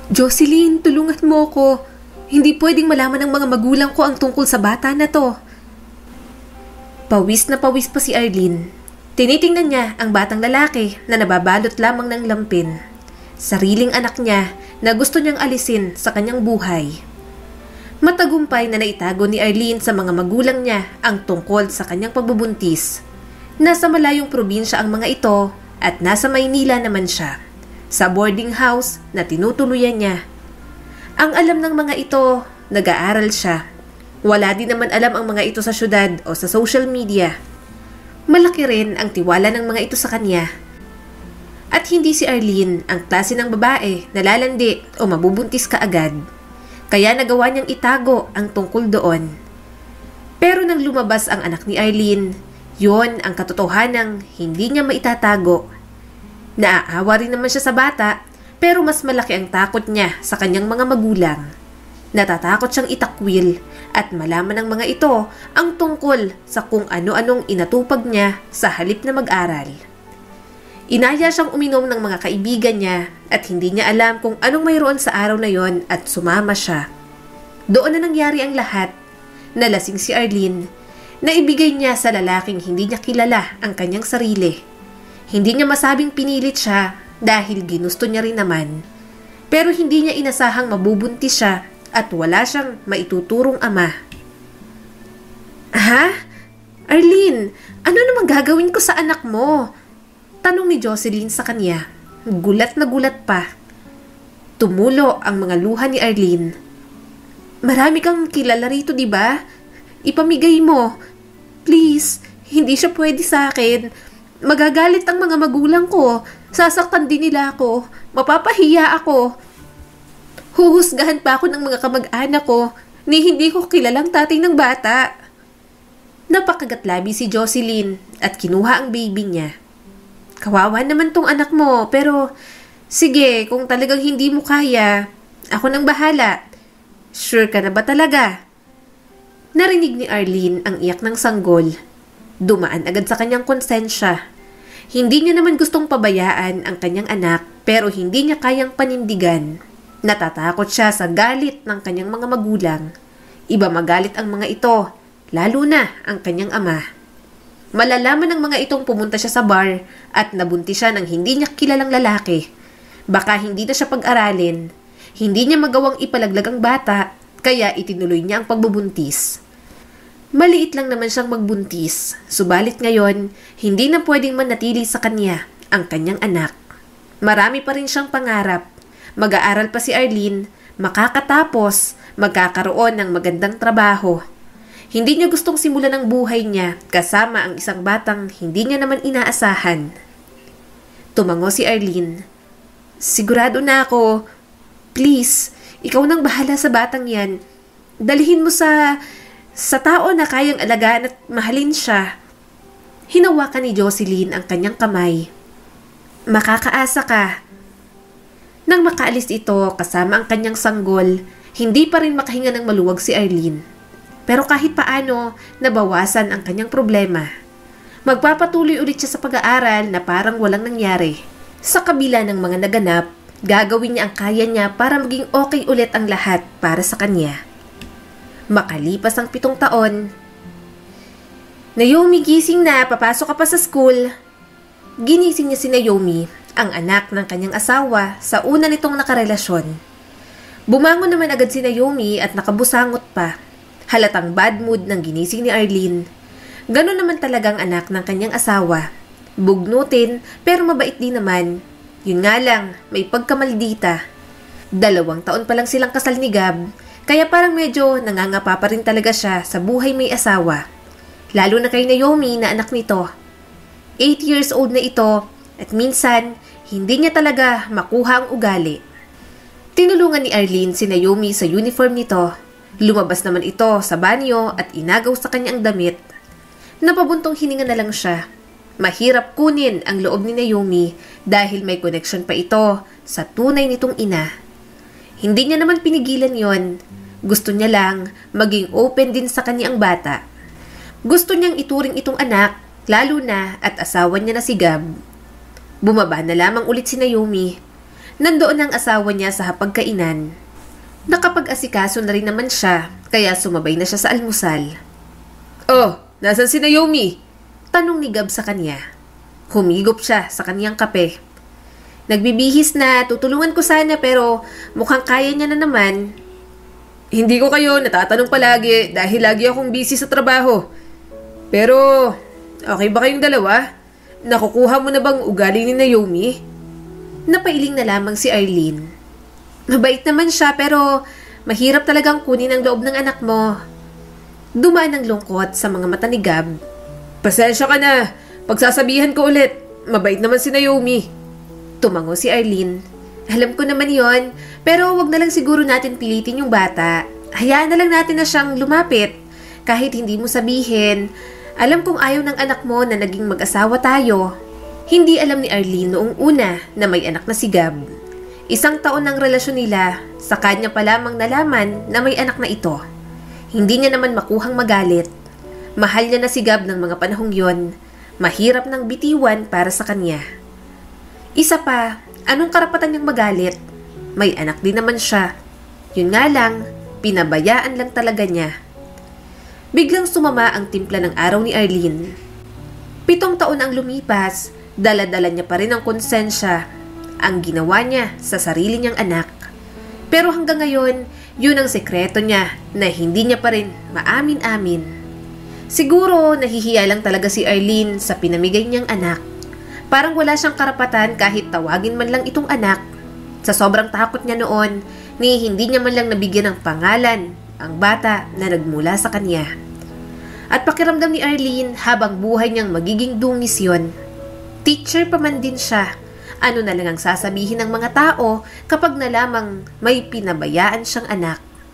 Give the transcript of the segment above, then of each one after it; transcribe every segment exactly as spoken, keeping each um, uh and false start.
Jocelyn, tulungan mo ko. Hindi pwedeng malaman ng mga magulang ko ang tungkol sa bata na to. Pawis na pawis pa si Arlene. Tinitingnan niya ang batang lalaki na nababalot lamang ng lampin. Sariling anak niya na gusto niyang alisin sa kanyang buhay. Matagumpay na naitago ni Arlene sa mga magulang niya ang tungkol sa kanyang pagbubuntis. Nasa malayong probinsya ang mga ito at nasa Maynila naman siya, sa boarding house na tinutuluyan niya. Ang alam ng mga ito, nag-aaral siya. Wala din naman alam ang mga ito sa syudad o sa social media. Malaki rin ang tiwala ng mga ito sa kanya. At hindi si Arlene ang klase ng babae na lalandi o mabubuntis kaagad. Kaya nagawa niyang itago ang tungkol doon. Pero nang lumabas ang anak ni Arlene, yon ang katotohanang hindi niya maitatago. Naaawa rin naman siya sa bata, pero mas malaki ang takot niya sa kanyang mga magulang. Natatakot siyang itakwil at malaman ng mga ito ang tungkol sa kung ano-anong inatupag niya sa halip na mag-aral. Inaya siyang uminom ng mga kaibigan niya at hindi niya alam kung anong mayroon sa araw na yon at sumama siya. Doon na nangyari ang lahat. Nalasing si Arlene. Naibigay niya sa lalaking hindi niya kilala ang kanyang sarili. Hindi niya masabing pinilit siya dahil ginusto niya rin naman. Pero hindi niya inasahang mabubuntis siya at wala siyang maituturong ama. Ha? Arlene, ano namang gagawin ko sa anak mo? Tanong ni Jocelyn sa kanya. Gulat na gulat pa. Tumulo ang mga luha ni Arlene. Marami kang kilala rito, di ba? Ipamigay mo. Please, hindi siya pwede sa akin. Magagalit ang mga magulang ko. Sasaktan din nila ako. Mapapahiya ako. Huhusgahan pa ako ng mga kamag-anak ko ni hindi ko kilalang tatay ng bata. Napakagatlabi si Jocelyn at kinuha ang baby niya. Kawawa naman tong anak mo, pero sige, kung talagang hindi mo kaya, ako nang bahala. Sure ka na ba talaga? Narinig ni Arlene ang iyak ng sanggol. Dumaan agad sa kanyang konsensya. Hindi niya naman gustong pabayaan ang kanyang anak, pero hindi niya kayang panindigan. Natatakot siya sa galit ng kanyang mga magulang. Iba magalit ang mga ito, lalo na ang kanyang ama. Malalaman ng mga itong pumunta siya sa bar at nabuntis siya ng hindi niya kilalang lalaki. Baka hindi na siya pag-aralin. Hindi niya magawang ipalaglag ang bata, kaya itinuloy niya ang pagbubuntis. Maliit lang naman siyang magbuntis, subalit ngayon, hindi na pwedeng manatili sa kanya ang kanyang anak. Marami pa rin siyang pangarap. Mag-aaral pa si Arlene, makakatapos, magkakaroon ng magandang trabaho. Hindi niya gustong simulan ang buhay niya kasama ang isang batang hindi niya naman inaasahan. Tumango si Arlene. Sigurado na ako. Please, ikaw nang bahala sa batang yan. Dalhin mo sa, sa tao na kayang alagaan at mahalin siya. Hinawakan ni Jocelyn ang kanyang kamay. Makakaasa ka. Nang makaalis ito kasama ang kanyang sanggol, hindi pa rin makahinga ng maluwag si Arlene. Pero kahit paano, nabawasan ang kanyang problema. Magpapatuloy ulit siya sa pag-aaral na parang walang nangyari. Sa kabila ng mga naganap, gagawin niya ang kaya niya para maging okay ulit ang lahat para sa kanya. Makalipas ang pitong taon, Naomi, gising na, papasok ka pa sa school. Ginising niya si Naomi, ang anak ng kanyang asawa, sa una nitong nakarelasyon. Bumangon naman agad si Naomi at nakabusangot pa. Halatang bad mood ng ginising ni Arlene. Ganon naman talagang anak ng kanyang asawa. Bugnutin, pero mabait din naman. Yun nga lang, may pagkamaldita. Dalawang taon pa lang silang kasal ni Gab, kaya parang medyo nangangapa pa rin talaga siya sa buhay may asawa. Lalo na kay Naomi na anak nito. Eight years old na ito, at minsan, hindi niya talaga makuha ang ugali. Tinulungan ni Arlene si Naomi sa uniform nito. Lumabas naman ito sa banyo at inagaw sa kanyang damit. Napabuntong hininga na lang siya. Mahirap kunin ang loob ni Naomi dahil may connection pa ito sa tunay nitong ina. Hindi niya naman pinigilan yon. Gusto niya lang maging open din sa kanya ang bata. Gusto niyang ituring itong anak, lalo na at asawa niya na si Gab. Bumaba na lamang ulit si Naomi. Nandoon ang asawa niya sa hapagkainan. Nakapag-asikaso na rin naman siya, kaya sumabay na siya sa almusal. "Oh, nasan si Naomi?" tanong ni Gab sa kanya. Humigop siya sa kaniyang kape. "Nagbibihis na, tutulungan ko sana pero mukhang kaya niya na naman." "Hindi ko kayo natatanong palagi dahil lagi akong busy sa trabaho. Pero, okay ba kayong dalawa? Nakukuha mo na bang ugali ni Naomi?" Napailing na lamang si Arlene. "Mabait naman siya pero mahirap talagang kunin ang loob ng anak mo." Dumaan ang lungkot sa mga mata ni Gab. "Pasensya ka na. Pagsasabihan ko ulit. Mabait naman si Naomi." Tumango si Arlene. "Alam ko naman yon, pero wag na lang siguro natin pilitin yung bata. Hayaan na lang natin na siyang lumapit. Kahit hindi mo sabihin, alam kong ayaw ng anak mo na naging mag-asawa tayo." Hindi alam ni Arlene noong una na may anak na si Gab. Isang taon ng relasyon nila, sa kanya pa lamang nalaman na may anak na ito. Hindi niya naman makuhang magalit. Mahal niya na si Gab ng mga panahong yon. Mahirap ng bitiwan para sa kanya. Isa pa, anong karapatan niyang magalit? May anak din naman siya. Yun nga lang, pinabayaan lang talaga niya. Biglang sumama ang timpla ng araw ni Arlene. Pitong taon ang lumipas, dala-dala niya pa rin ang konsensya. Ang ginawa niya sa sarili niyang anak. Pero hanggang ngayon, yun ang sekreto niya na hindi niya pa rin maamin-amin. Siguro nahihiya lang talaga si Arlene sa pinamigay niyang anak. Parang wala siyang karapatan kahit tawagin man lang itong anak. Sa sobrang takot niya noon, ni hindi niya man lang nabigyan ng pangalan ang bata na nagmula sa kanya. At pakiramdam ni Arlene habang buhay niyang magiging dungis yun. Teacher pa man din siya. Ano na lang ang sasabihin ng mga tao kapag nalamang may pinabayaan siyang anak.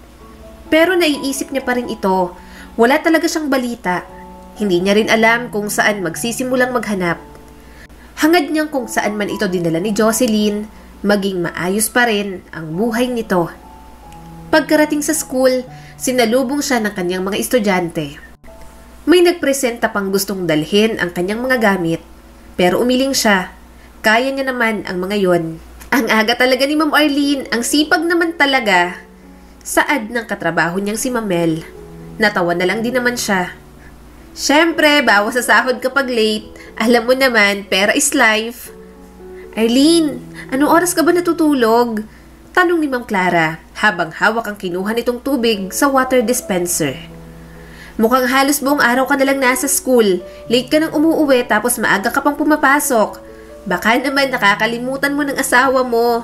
Pero naiisip niya pa rin ito. Wala talaga siyang balita. Hindi niya rin alam kung saan magsisimulang maghanap. Hangad niyang kung saan man ito dinala ni Jocelyn, maging maayos pa rin ang buhay nito. Pagkarating sa school, sinalubong siya ng kanyang mga estudyante. May nagpresenta pang gustong dalhin ang kanyang mga gamit, pero umiling siya. Kaya niya naman ang mga yon. Ang aga talaga ni Ma'am Arlene, ang sipag naman talaga. Saad ng katrabaho niyang si Mamel. Natawa na lang din naman siya. Siyempre, bawas sa sahod kapag late. Alam mo naman, pera is life. Arlene, anong oras ka ba natutulog? Tanong ni Ma'am Clara habang hawak ang kinuha nitong tubig sa water dispenser. Mukhang halos buong araw ka na lang nasa school. Late ka nang umuuwi tapos maaga ka pang pumapasok. Baka naman nakakalimutan mo ng asawa mo.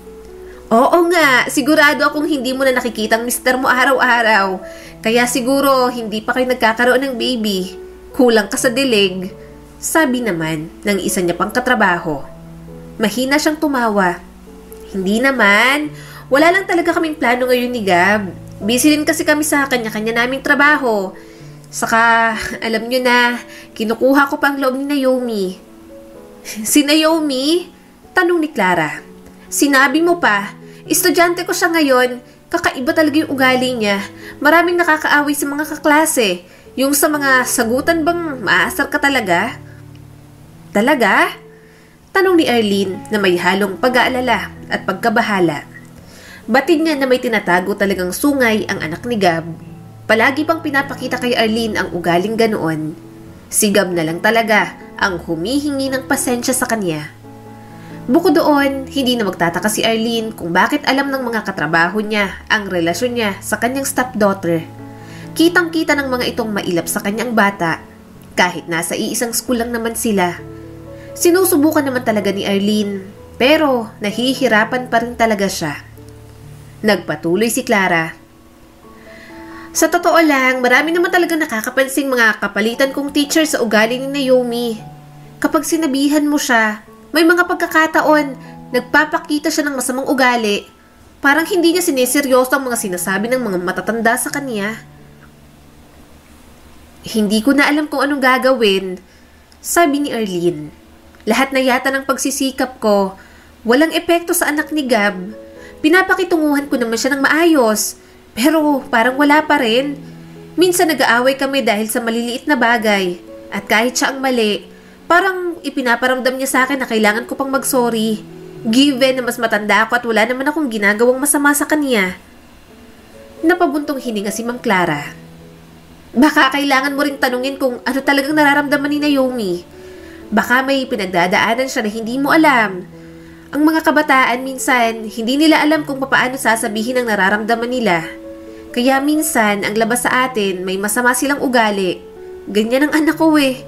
Oo nga, sigurado akong hindi mo na nakikitang mister mo araw-araw. Kaya siguro hindi pa kayo nagkakaroon ng baby. Kulang ka sa dilig. Sabi naman ng isa niya pang katrabaho. Mahina siyang tumawa. Hindi naman. Wala lang talaga kaming plano ngayon ni Gab. Busy din kasi kami sa kanya-kanya naming trabaho. Saka, alam nyo na, kinukuha ko pa ang loob ni Naomi. Si Naomi? Tanong ni Clara. Sinabi mo pa, estudyante ko siya ngayon, kakaiba talaga yung ugali niya. Maraming nakakaaway sa mga kaklase. Yung sa mga sagutan bang maasar ka talaga? Talaga? Tanong ni Arlene na may halong pag-aalala at pagkabahala. Batid niya na may tinatago talagang sungay ang anak ni Gab. Palagi pang pinapakita kay Arlene ang ugaling ganoon. Si Gab na lang talaga ang humihingi ng pasensya sa kanya. Bukod doon, hindi na magtataka si Arlene kung bakit alam ng mga katrabaho niya ang relasyon niya sa kanyang stepdaughter. Kitang-kita ng mga itong mailap sa kanyang bata, kahit nasa iisang school lang naman sila. Sinusubukan naman talaga ni Arlene, pero nahihirapan pa rin talaga siya. Nagpatuloy si Clara. Sa totoo lang, marami naman talaga nakakapansing mga kapalitan kong teacher sa ugali ni Naomi. Kapag sinabihan mo siya, may mga pagkakataon, nagpapakita siya ng masamang ugali. Parang hindi niya sineseryoso ang mga sinasabi ng mga matatanda sa kanya. Hindi ko na alam kung anong gagawin, sabi ni Arlene. Lahat na yata ng pagsisikap ko, walang epekto sa anak ni Gab. Pinapakitunguhan ko naman siya ng maayos. Pero parang wala pa rin. Minsan nag-aaway kami dahil sa maliliit na bagay. At kahit siya ang mali, parang ipinaparamdam niya sa akin na kailangan ko pang mag-sorry. Given na mas matanda ako at wala naman akong ginagawang masama sa kanya. Napabuntong hininga si Ma'am Clara. Baka kailangan mo ring tanungin kung ano talagang nararamdaman ni Naomi. Baka may pinagdadaanan siya na hindi mo alam. Ang mga kabataan minsan, hindi nila alam kung paano sasabihin ang nararamdaman nila. Kaya minsan, ang labas sa atin, may masama silang ugali. Ganyan ang anak ko eh.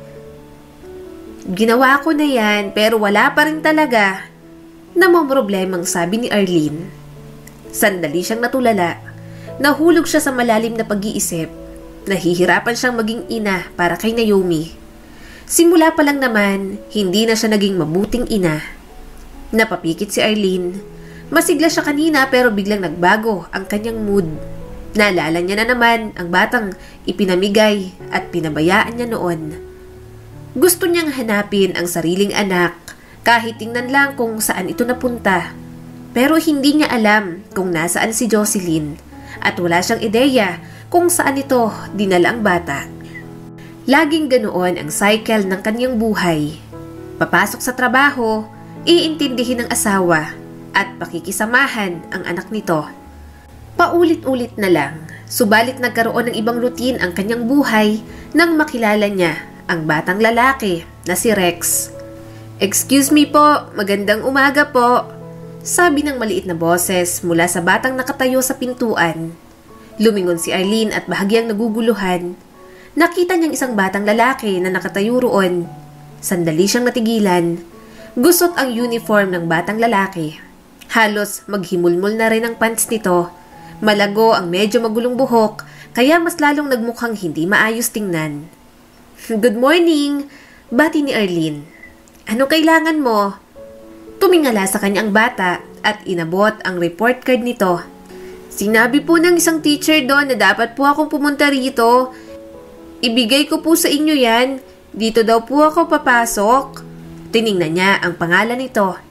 Ginawa ko na yan, pero wala pa rin talaga. Namomroblemang sabi ni Arlene. Sandali siyang natulala. Nahulog siya sa malalim na pag-iisip. Nahihirapan siyang maging ina para kay Naomi. Simula pa lang naman, hindi na siya naging mabuting ina. Napapikit si Arlene. Masigla siya kanina pero biglang nagbago ang kanyang mood. Naalala niya na naman ang batang ipinamigay at pinabayaan niya noon. Gusto niyang hanapin ang sariling anak kahit tingnan lang kung saan ito napunta. Pero hindi niya alam kung nasaan si Jocelyn at wala siyang ideya kung saan ito dinala ang bata. Laging ganoon ang cycle ng kanyang buhay. Papasok sa trabaho, iintindihin ng asawa at pakikisamahan ang anak nito. Paulit-ulit na lang, subalit nagkaroon ng ibang routine ang kanyang buhay nang makilala niya ang batang lalaki na si Rex. "Excuse me po, magandang umaga po," sabi ng maliit na boses mula sa batang nakatayo sa pintuan. Lumingon si Arlene at bahagyang naguguluhan. Nakita niyang isang batang lalaki na nakatayo roon. Sandali siyang natigilan. Gusot ang uniform ng batang lalaki. Halos maghimulmol na rin ang pants nito. Malago ang medyo magulong buhok, kaya mas lalong nagmukhang hindi maayos tingnan. "Good morning," bati ni Arlene. "Ano kailangan mo?" Tumingala sa kanya ang bata at inabot ang report card nito. "Sinabi po ng isang teacher doon na dapat po akong pumunta rito. Ibigay ko po sa inyo yan. Dito daw po ako papasok." Tiningnan niya ang pangalan nito.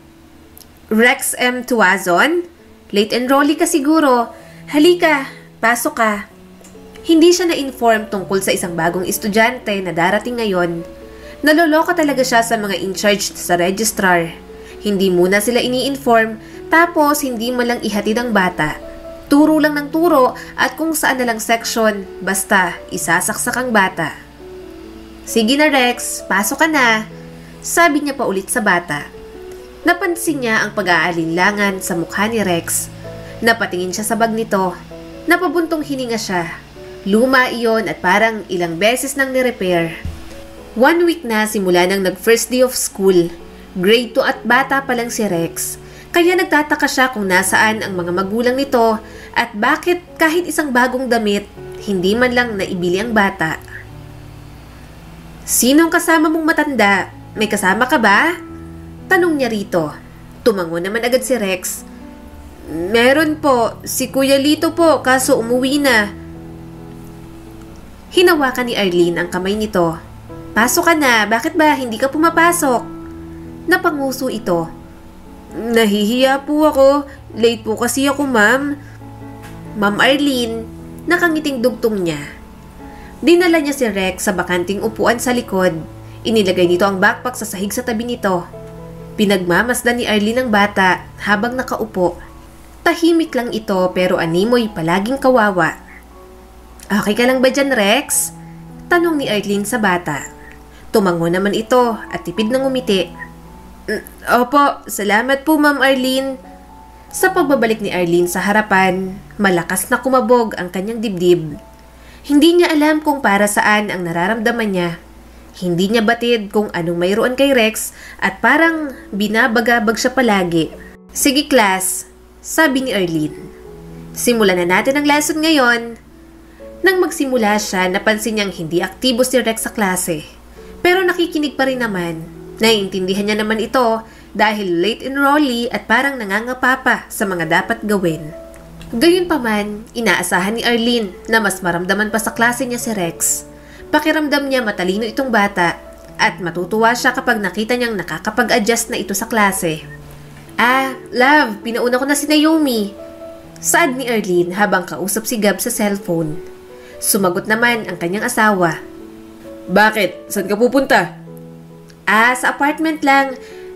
"Rex M. Tuazon? Late enrollee ka siguro. Halika, pasok ka." Hindi siya na-inform tungkol sa isang bagong estudyante na darating ngayon. Naloloka talaga siya sa mga in-charge sa registrar. Hindi muna sila ini-inform, tapos hindi man lang ihatid ang bata. Turo lang ng turo at kung saan na lang section, basta isasaksak ang bata. "Sige na Rex, pasok ka na," sabi niya pa ulit sa bata. Napansin niya ang pag-aalinlangan sa mukha ni Rex. Napatingin siya sa bag nito. Napabuntong hininga siya. Luma iyon at parang ilang beses nang ni-repair. One week na simula nang nag-first day of school. Grade two at bata pa lang si Rex. Kaya nagtataka siya kung nasaan ang mga magulang nito at bakit kahit isang bagong damit, hindi man lang naibili ang bata. "Sinong kasama mong matanda? May kasama ka ba?" Tanong niya rito. Tumango naman agad si Rex. "Meron po, si Kuya Lito po, kaso umuwi na." Hinawakan ni Arlene ang kamay nito. "Pasok ka na, bakit ba hindi ka pumapasok?" Napanguso ito. "Nahihiya po ako, late po kasi ako ma'am." "Ma'am Arlene," nakangiting dugtong niya. Dinala niya si Rex sa bakanting upuan sa likod. Inilagay nito ang backpack sa sahig sa tabi nito. Pinagmamasdan ni Arlene ang bata habang nakaupo. Tahimik lang ito pero animoy palaging kawawa. "Okay ka lang ba dyan, Rex?" Tanong ni Arlene sa bata. Tumango naman ito at tipid ng umiti. "Opo, salamat po Ma'am Arlene." Sa pagbabalik ni Arlene sa harapan, malakas na kumabog ang kanyang dibdib. Hindi niya alam kung para saan ang nararamdaman niya. Hindi niya batid kung anong mayroon kay Rex at parang binabagabag siya palagi. "Sige class," sabi ni Arlene. "Simulan na natin ang lesson ngayon." Nang magsimula siya, napansin niyang hindi aktibo si Rex sa klase. Pero nakikinig pa rin naman. Naiintindihan niya naman ito dahil late enrollee at parang nangangapa pa sa mga dapat gawin. Gayunpaman, inaasahan ni Arlene na mas maramdaman pa sa klase niya si Rex. Pakiramdam niya matalino itong bata at matutuwa siya kapag nakita niyang nakakapag-adjust na ito sa klase. "Ah, love, pinauna ko na si Naomi," saad ni Arlene habang kausap si Gab sa cellphone. Sumagot naman ang kanyang asawa. "Bakit? Saan ka pupunta?" "Ah, sa apartment lang.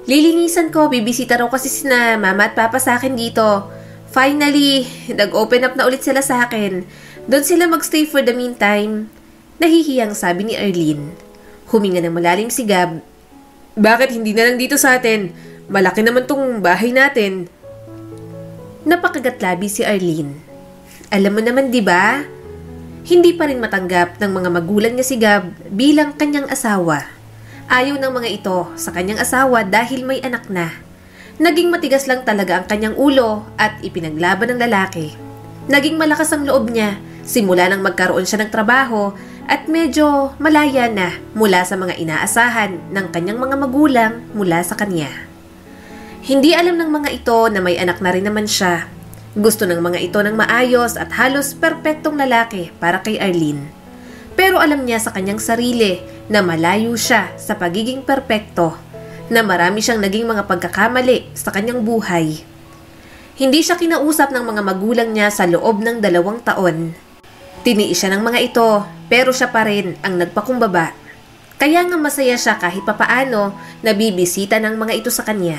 Lilinisan ko, bibisita raw kasi sina mama at papa sa akin dito. Finally, nag-open up na ulit sila sa akin. Doon sila magstay for the meantime. Nahihiyang sabi ni Arlene. Huminga ng malalim si Gab. Bakit hindi na lang dito sa atin? Malaki naman tong bahay natin. Napakagatlabi si Arlene. Alam mo naman, di ba? Hindi pa rin matanggap ng mga magulang niya si Gab bilang kanyang asawa. Ayaw ng mga ito sa kanyang asawa dahil may anak na. Naging matigas lang talaga ang kanyang ulo at ipinaglaban ng lalaki. Naging malakas ang loob niya simula nang magkaroon siya ng trabaho at medyo malaya na mula sa mga inaasahan ng kanyang mga magulang mula sa kanya. Hindi alam ng mga ito na may anak na rin naman siya. Gusto ng mga ito ng maayos at halos perpektong lalaki para kay Arlene. Pero alam niya sa kanyang sarili na malayo siya sa pagiging perpekto, na marami siyang naging mga pagkakamali sa kanyang buhay. Hindi siya kinausap ng mga magulang niya sa loob ng dalawang taon. Tiniis siya ng mga ito, pero siya pa rin ang nagpakumbaba. Kaya nga masaya siya kahit papaano na bibisita ng mga ito sa kanya.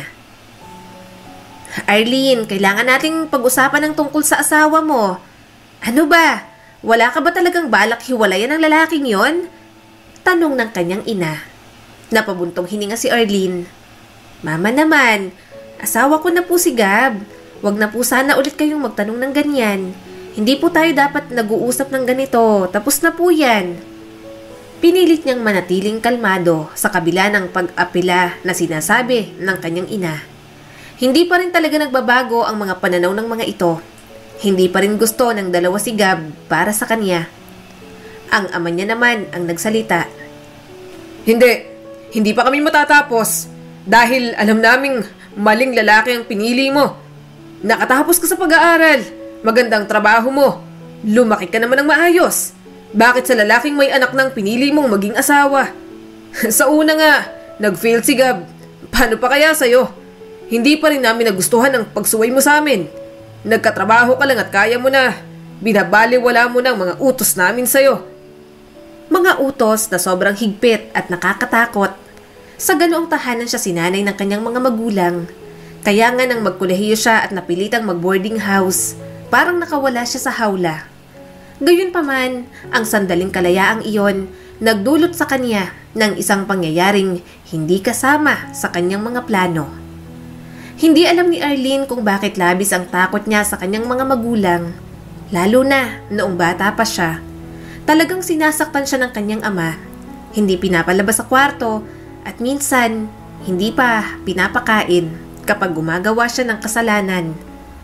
Arlene, kailangan nating pag-usapan ng tungkol sa asawa mo. Ano ba? Wala ka ba talagang balak hiwalayan ng lalaking yon? Tanong ng kanyang ina. Napabuntong hininga si Arlene. Mama naman, asawa ko na po si Gab. Wag na po sana ulit kayong magtanong ng ganyan. Hindi po tayo dapat nag-uusap ng ganito. Tapos na po yan. Pinilit niyang manatiling kalmado sa kabila ng pag-apela na sinasabi ng kanyang ina. Hindi pa rin talaga nagbabago ang mga pananaw ng mga ito. Hindi pa rin gusto ng dalawa si Gab para sa kanya. Ang ama niya naman ang nagsalita. Hindi, hindi pa kami matatapos dahil alam naming maling lalaki ang pinili mo. Nakatapos ka sa pag-aaral, magandang trabaho mo, lumaki ka naman ng maayos. Bakit sa lalaking may anak nang pinili mong maging asawa? Sa una nga, nag-fail si Gab. Paano pa kaya sa'yo? Hindi pa rin namin nagustuhan ang pagsuway mo sa amin. Nagkatrabaho ka lang at kaya mo na. Binabaliwala mo ng mga utos namin sa'yo. Mga utos na sobrang higpit at nakakatakot. Sa ganoong tahanan siya sinanay ng kanyang mga magulang. Kaya nga nang magkolehiyo siya at napilitang mag-boarding house, parang nakawala siya sa hawla. Gayunpaman, ang sandaling kalayaang iyon nagdulot sa kanya ng isang pangyayaring hindi kasama sa kanyang mga plano. Hindi alam ni Arlene kung bakit labis ang takot niya sa kanyang mga magulang, lalo na noong bata pa siya. Talagang sinasaktan siya ng kanyang ama, hindi pinapalabas sa kwarto at minsan hindi pa pinapakain kapag gumagawa siya ng kasalanan.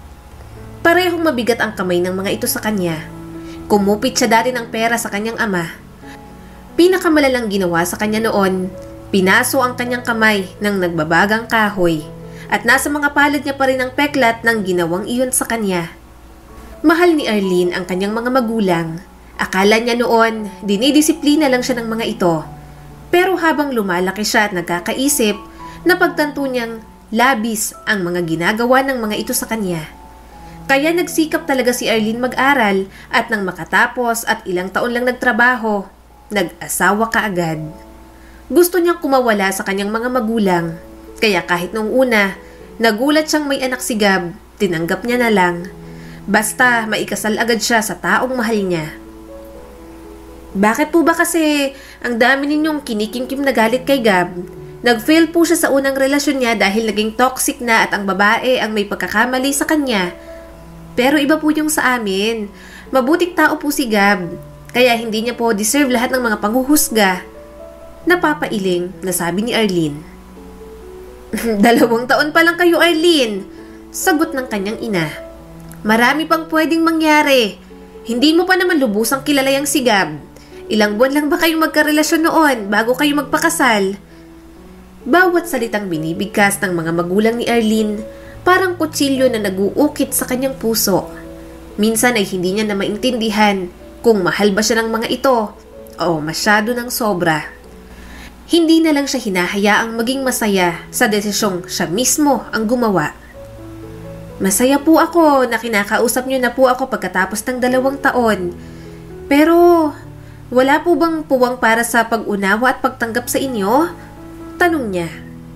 Parehong mabigat ang kamay ng mga ito sa kanya. Kumupit siya dati ng pera sa kanyang ama. Pinakamalalang ginawa sa kanya noon, pinaso ang kanyang kamay ng nagbabagang kahoy at nasa mga palad niya pa rin ang peklat ng ginawang iyon sa kanya. Mahal ni Arlene ang kanyang mga magulang. Akala niya noon, dinidisiplina lang siya ng mga ito. Pero habang lumalaki siya at nagkakaisip, napagtanto niyang labis ang mga ginagawa ng mga ito sa kanya. Kaya nagsikap talaga si Arlene mag-aral at nang makatapos at ilang taon lang nagtrabaho, nag-asawa kaagad. Gusto niyang kumawala sa kanyang mga magulang. Kaya kahit nung una, nagulat siyang may anak si Gab, tinanggap niya na lang. Basta maikasal agad siya sa taong mahal niya. Bakit po ba kasi ang dami ninyong kinikimkim na galit kay Gab? Nag-fail po siya sa unang relasyon niya dahil naging toxic na at ang babae ang may pagkakamali sa kanya. Pero iba po yung sa amin. Mabuting tao po si Gab, kaya hindi niya po deserve lahat ng mga panghuhusga. Napapailing na sabi ni Arlene. Dalawang taon pa lang kayo, Arlene, sagot ng kanyang ina. Marami pang pwedeng mangyari. Hindi mo pa naman lubusang kilala yang si Gab. Ilang buwan lang ba kayong magkarelasyon noon bago kayo magpakasal? Bawat salitang binibigkas ng mga magulang ni Arlene, parang kutsilyo na naguukit sa kanyang puso. Minsan ay hindi niya na maintindihan kung mahal ba siya ng mga ito o masyado ng sobra. Hindi na lang siya hinahayaang maging masaya sa desisyong siya mismo ang gumawa. Masaya po ako na kinakausap niyo na po ako pagkatapos ng dalawang taon. Pero wala po bang puwang para sa pag-unawa at pagtanggap sa inyo? Tanong niya.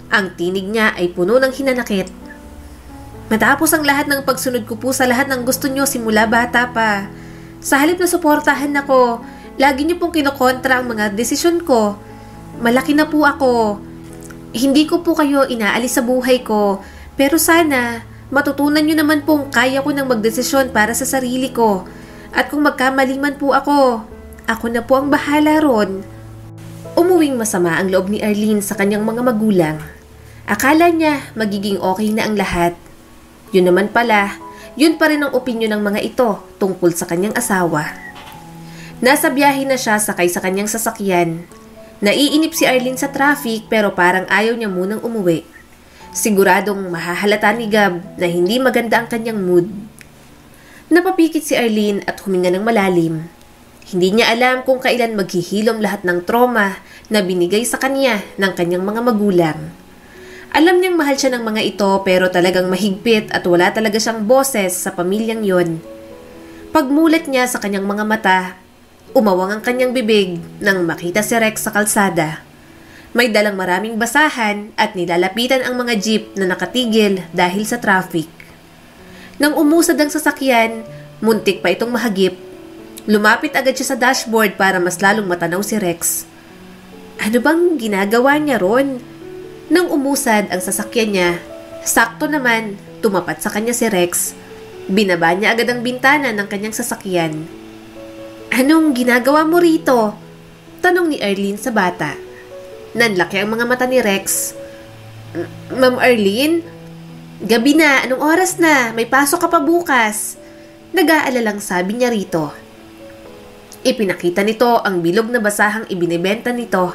Ang tinig niya ay puno ng hinanakit. Matapos ang lahat ng pagsunod ko po sa lahat ng gusto niyo simula bata pa, sa halip na suportahan ako, lagi niyo pong kinokontra ang mga desisyon ko. Malaki na po ako. Hindi ko po kayo inaalis sa buhay ko, pero sana matutunan niyo naman pong kaya ko nang magdesisyon para sa sarili ko. At kung magkamali man po ako, ako na po ang bahala ron. Umuwing masama ang loob ni Arlene sa kanyang mga magulang. Akala niya magiging okay na ang lahat. Yun naman pala, yun pa rin ang opinyon ng mga ito tungkol sa kanyang asawa. Nasa biyahe na siya sakay sa kanyang sasakyan. Naiinip si Arlene sa traffic pero parang ayaw niya munang umuwi. Siguradong mahahalata ni Gab na hindi maganda ang kanyang mood. Napapikit si Arlene at huminga ng malalim. Hindi niya alam kung kailan maghihilom lahat ng trauma na binigay sa kanya ng kanyang mga magulang. Alam niyang mahal siya ng mga ito pero talagang mahigpit at wala talaga siyang boses sa pamilyang yon. Pagmulat niya sa kanyang mga mata, umawang ang kanyang bibig nang makita si Rex sa kalsada. May dalang maraming basahan at nilalapitan ang mga jeep na nakatigil dahil sa traffic. Nang umusad ang sasakyan, muntik pa itong mahagip. Lumapit agad siya sa dashboard para mas lalong matanaw si Rex. Ano bang ginagawa niya ron? Nang umusad ang sasakyan niya, sakto naman tumapat sa kanya si Rex. Binaba niya agad ang bintana ng kanyang sasakyan. Anong ginagawa mo rito? Tanong ni Arlene sa bata. Nanlaki ang mga mata ni Rex. Ma'am Arlene? Gabi na, anong oras na? May pasok ka pa bukas. Nag-aalalang sabi niya rito. Ipinakita nito ang bilog na basahang ibinebenta nito.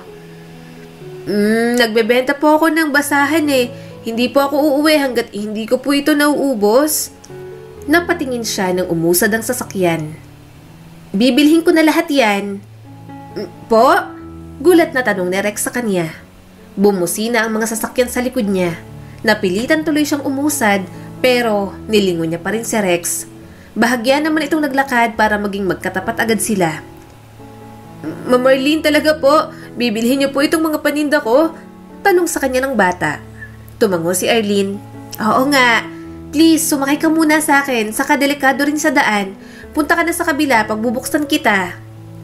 Mm, nagbebenta po ako ng basahan eh. Hindi po ako uuwi hanggat hindi ko po ito nauubos. Napatingin siya nang umusad ang sasakyan. Bibilhin ko na lahat yan. Po? Gulat na tanong ni Rex sa kanya. Bumusina ang mga sasakyan sa likod niya. Napilitan tuloy siyang umusad pero nilingon niya pa rin si Rex. Bahagya naman itong naglakad para maging magkatapat agad sila. Ma'am Arlene talaga po, bibilhin niyo po itong mga paninda ko? Tanong sa kanya ng bata. Tumango si Arlene. Oo nga, please sumakay ka muna sa akin, saka delikado rin sa daan. Punta ka na sa kabila pag bubuksan kita.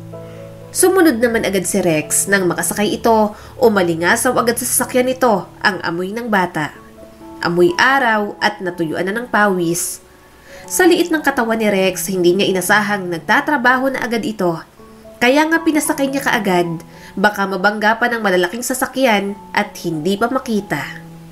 Sumunod naman agad si Rex nang makasakay ito o malingasaw agad sa sasakyan nito ang amoy ng bata. Amoy araw at natuyuan na ng pawis. Sa liit ng katawan ni Rex, hindi niya inasahang nagtatrabaho na agad ito. Kaya nga pinasakay niya kaagad, baka mabangga pa ng malalaking sasakyan at hindi pa makita.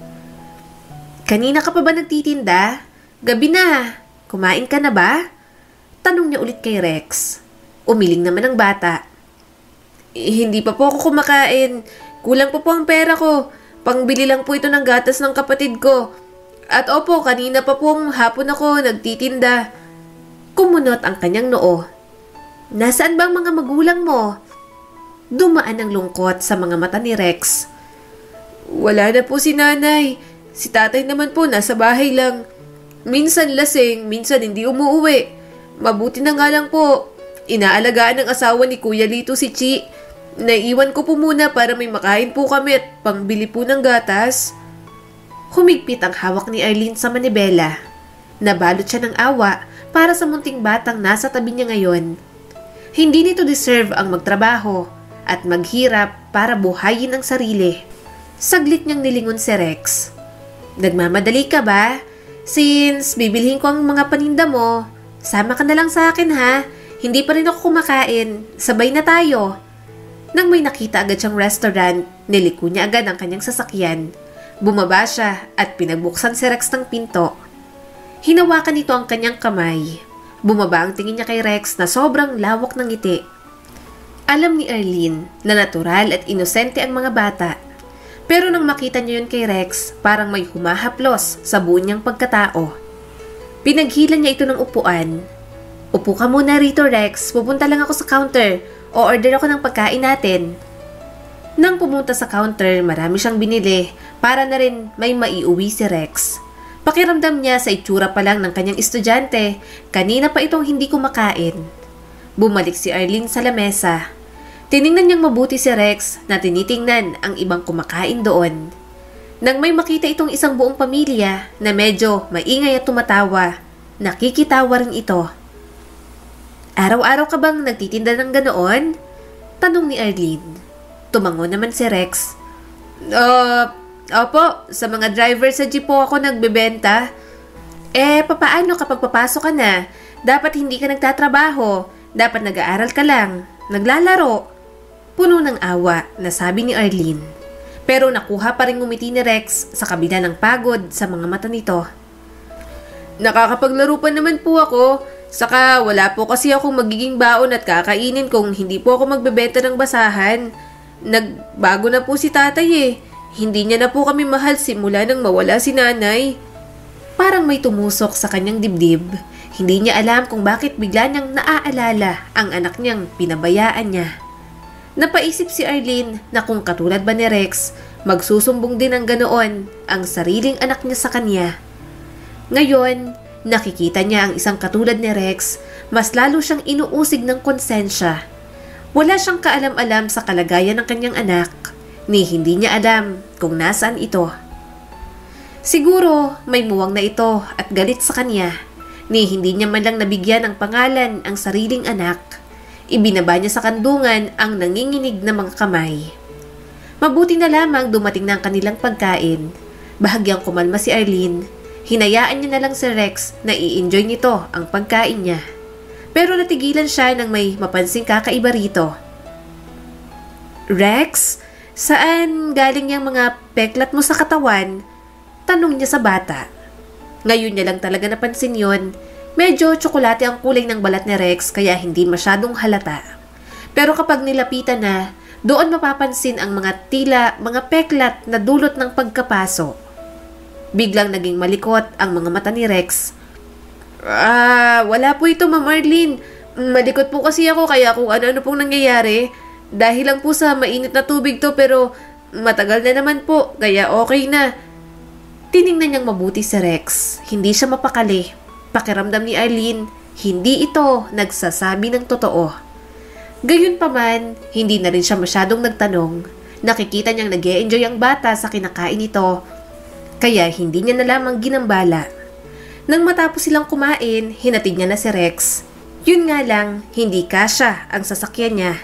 Kanina ka pa ba nagtitinda? Gabi na. Kumain ka na ba? Tanong niya ulit kay Rex. Umiling naman ang bata. Eh, hindi pa po ako kumakain. Kulang pa po ang pera ko. Pangbili lang po ito ng gatas ng kapatid ko. At opo, kanina pa pong hapon ako nagtitinda. Kumunot ang kanyang noo. Nasaan ba ang mga magulang mo? Dumaan ang lungkot sa mga mata ni Rex. Wala na po si nanay. Si tatay naman po nasa bahay lang. Minsan lasing, minsan hindi umuuwi. Mabuti na nga lang po. Inaalagaan ng asawa ni Kuya Lito si Chi. Naiwan ko po muna para may makain po kami at pangbili po ng gatas. Humigpit ang hawak ni Arlene sa manibela. Nabalot siya ng awa para sa munting batang nasa tabi niya ngayon. Hindi nito deserve ang magtrabaho at maghirap para buhayin ang sarili. Saglit niyang nilingon si Rex. Nagmamadali ka ba? Since bibilhin ko ang mga paninda mo, sama ka na lang sa akin ha. Hindi pa rin ako kumakain. Sabay na tayo. Nang may nakita agad siyang restaurant, niliko niya agad ang kanyang sasakyan. Bumaba siya at pinagbuksan si Rex ng pinto. Hinawakan nito ang kanyang kamay. Bumaba ang tingin niya kay Rex na sobrang lawak ng ngiti. Alam ni Arlene na natural at inosente ang mga bata. Pero nang makita niya yun kay Rex, parang may humahaplos sa buo niyang pagkatao. Pinaghilan niya ito ng upuan. Upo ka muna rito, Rex. Pupunta lang ako sa counter. O order ako ng pagkain natin. Nang pumunta sa counter, marami siyang binili para na rin may maiuwi si Rex. Pakiramdam niya sa itsura pa lang ng kanyang estudyante, kanina pa itong hindi kumakain. Bumalik si Arlene sa lamesa. Tiningnan niyang mabuti si Rex na tinitingnan ang ibang kumakain doon. Nang may makita itong isang buong pamilya na medyo maingay at tumatawa, nakikitawa rin ito. Araw-araw ka bang nagtitinda ng ganoon? Tanong ni Arlene. Tumango naman si Rex. Uh, opo, sa mga driver sa jeep po ako nagbebenta. Eh, papaano kapag papasok ka na? Dapat hindi ka nagtatrabaho. Dapat nag-aaral ka lang. Naglalaro. Puno ng awa na sabi ni Arlene. Pero nakuha pa rin ngumiti ni Rex sa kabila ng pagod sa mga mata nito. Nakakapaglaro pa naman po ako. Saka wala po kasi akong magiging baon at kakainin kung hindi po ako magbebenta ng basahan. Nagbago na po si tatay eh. Hindi niya na po kami mahal simula nang mawala si nanay. Parang may tumusok sa kanyang dibdib. Hindi niya alam kung bakit bigla niyang naaalala ang anak niyang pinabayaan niya. Napaisip si Arlene na kung katulad ba ni Rex, magsusumbong din ng ganoon ang sariling anak niya sa kanya. Ngayon, nakikita niya ang isang katulad ni Rex, mas lalo siyang inuusig ng konsensya. Wala siyang kaalam-alam sa kalagayan ng kanyang anak, ni hindi niya alam kung nasaan ito. Siguro may muwang na ito at galit sa kanya, ni hindi niya man lang nabigyan ng pangalan ang sariling anak. Ibinaba niya sa kandungan ang nanginginig na mga kamay. Mabuti na lamang dumating na ang kanilang pagkain. Bahagyang kumalma si Arlene. Hinayaan niya na lang si Rex na i-enjoy nito ang pagkain niya. Pero natigilan siya nang may mapansing kakaiba rito. Rex, saan galing yung mga peklat mo sa katawan? Tanong niya sa bata. Ngayon niya lang talaga napansin yon. Medyo tsokolate ang kulay ng balat ni Rex kaya hindi masyadong halata. Pero kapag nilapitan na, doon mapapansin ang mga tila, mga peklat na dulot ng pagkapaso. Biglang naging malikot ang mga mata ni Rex. Ah, wala po ito, Ma'am Arlene. Malikot po kasi ako kaya kung ano-ano pong nangyayari. Dahil lang po sa mainit na tubig to pero matagal na naman po kaya okay na. Tiningnan niyang mabuti si Rex. Hindi siya mapakali. Pakiramdam ni Arlene, hindi ito nagsasabi ng totoo. Gayunpaman, hindi na rin siya masyadong nagtanong. Nakikita niyang nag-e-enjoy ang bata sa kinakain nito, kaya hindi niya na lamang ginambala. Nang matapos silang kumain, hinatid niya na si Rex. Yun nga lang, hindi kasya ang sasakyan niya.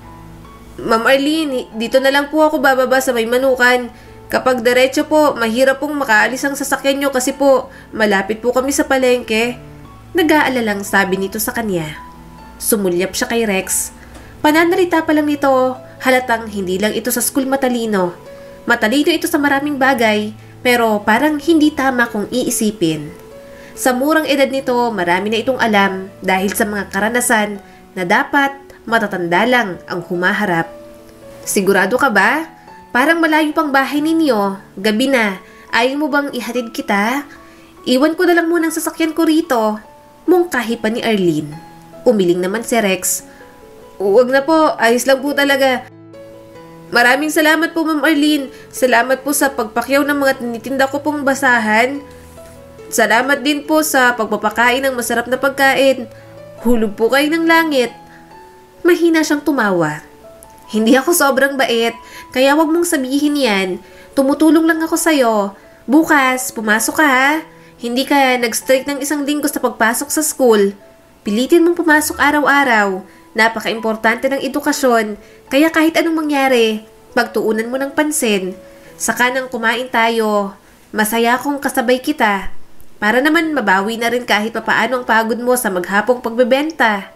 Ma'am Arlene, dito na lang po ako bababa sa may manukan. Kapag diretso po, mahirap pong makaalis ang sasakyan nyo kasi po, malapit po kami sa palengke. Nag-aalalang sabi nito sa kanya. Sumulyap siya kay Rex. Pananalita pa lang nito, halatang hindi lang ito sa school matalino. Matalino ito sa maraming bagay, pero parang hindi tama kung iisipin. Sa murang edad nito, marami na itong alam dahil sa mga karanasan na dapat matatanda lang ang humaharap. Sigurado ka ba? Parang malayo pang bahay ninyo. Gabi na. Ayaw mo bang ihatid kita? Iwan ko na lang muna ang sasakyan ko rito. Mungkahi pa ni Arlene. Umiling naman si Rex. Huwag na po. Ayos lang po talaga. Maraming salamat po, Ma'am Arlene. Salamat po sa pagpakyaw ng mga tinitinda ko pong basahan. Salamat din po sa pagpapakain ng masarap na pagkain. Hulog po kayo ng langit. Mahina siyang tumawa. Hindi ako sobrang bait, kaya wag mong sabihin yan. Tumutulong lang ako sa'yo. Bukas, pumasok ka ha. Hindi ka nag-strike ng isang linggo sa pagpasok sa school. Pilitin mong pumasok araw-araw. Napaka-importante ng edukasyon, kaya kahit anong mangyari, pagtuunan mo ng pansin. Saka nang kumain tayo, masaya akong kasabay kita. Para naman mabawi na rin kahit papaano ang pagod mo sa maghapong pagbebenta.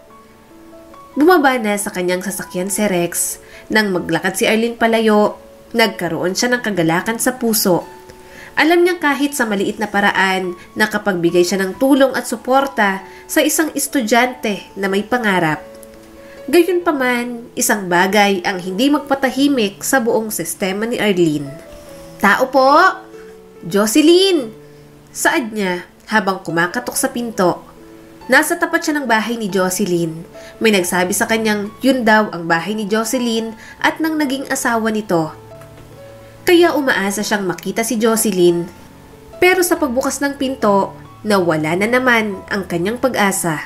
Bumaba na sa kanyang sasakyan si Rex. Nang maglakad si Arlene palayo, nagkaroon siya ng kagalakan sa puso. Alam niyang kahit sa maliit na paraan, nakapagbigay siya ng tulong at suporta sa isang estudyante na may pangarap. Gayunpaman, isang bagay ang hindi magpatahimik sa buong sistema ni Arlene. Tao po! Jocelyn! Saad niya habang kumakatok sa pinto. Nasa tapat siya ng bahay ni Jocelyn. May nagsabi sa kanyang yun daw ang bahay ni Jocelyn at ng naging asawa nito. Kaya umaasa siyang makita si Jocelyn. Pero sa pagbukas ng pinto, nawala na naman ang kanyang pag-asa.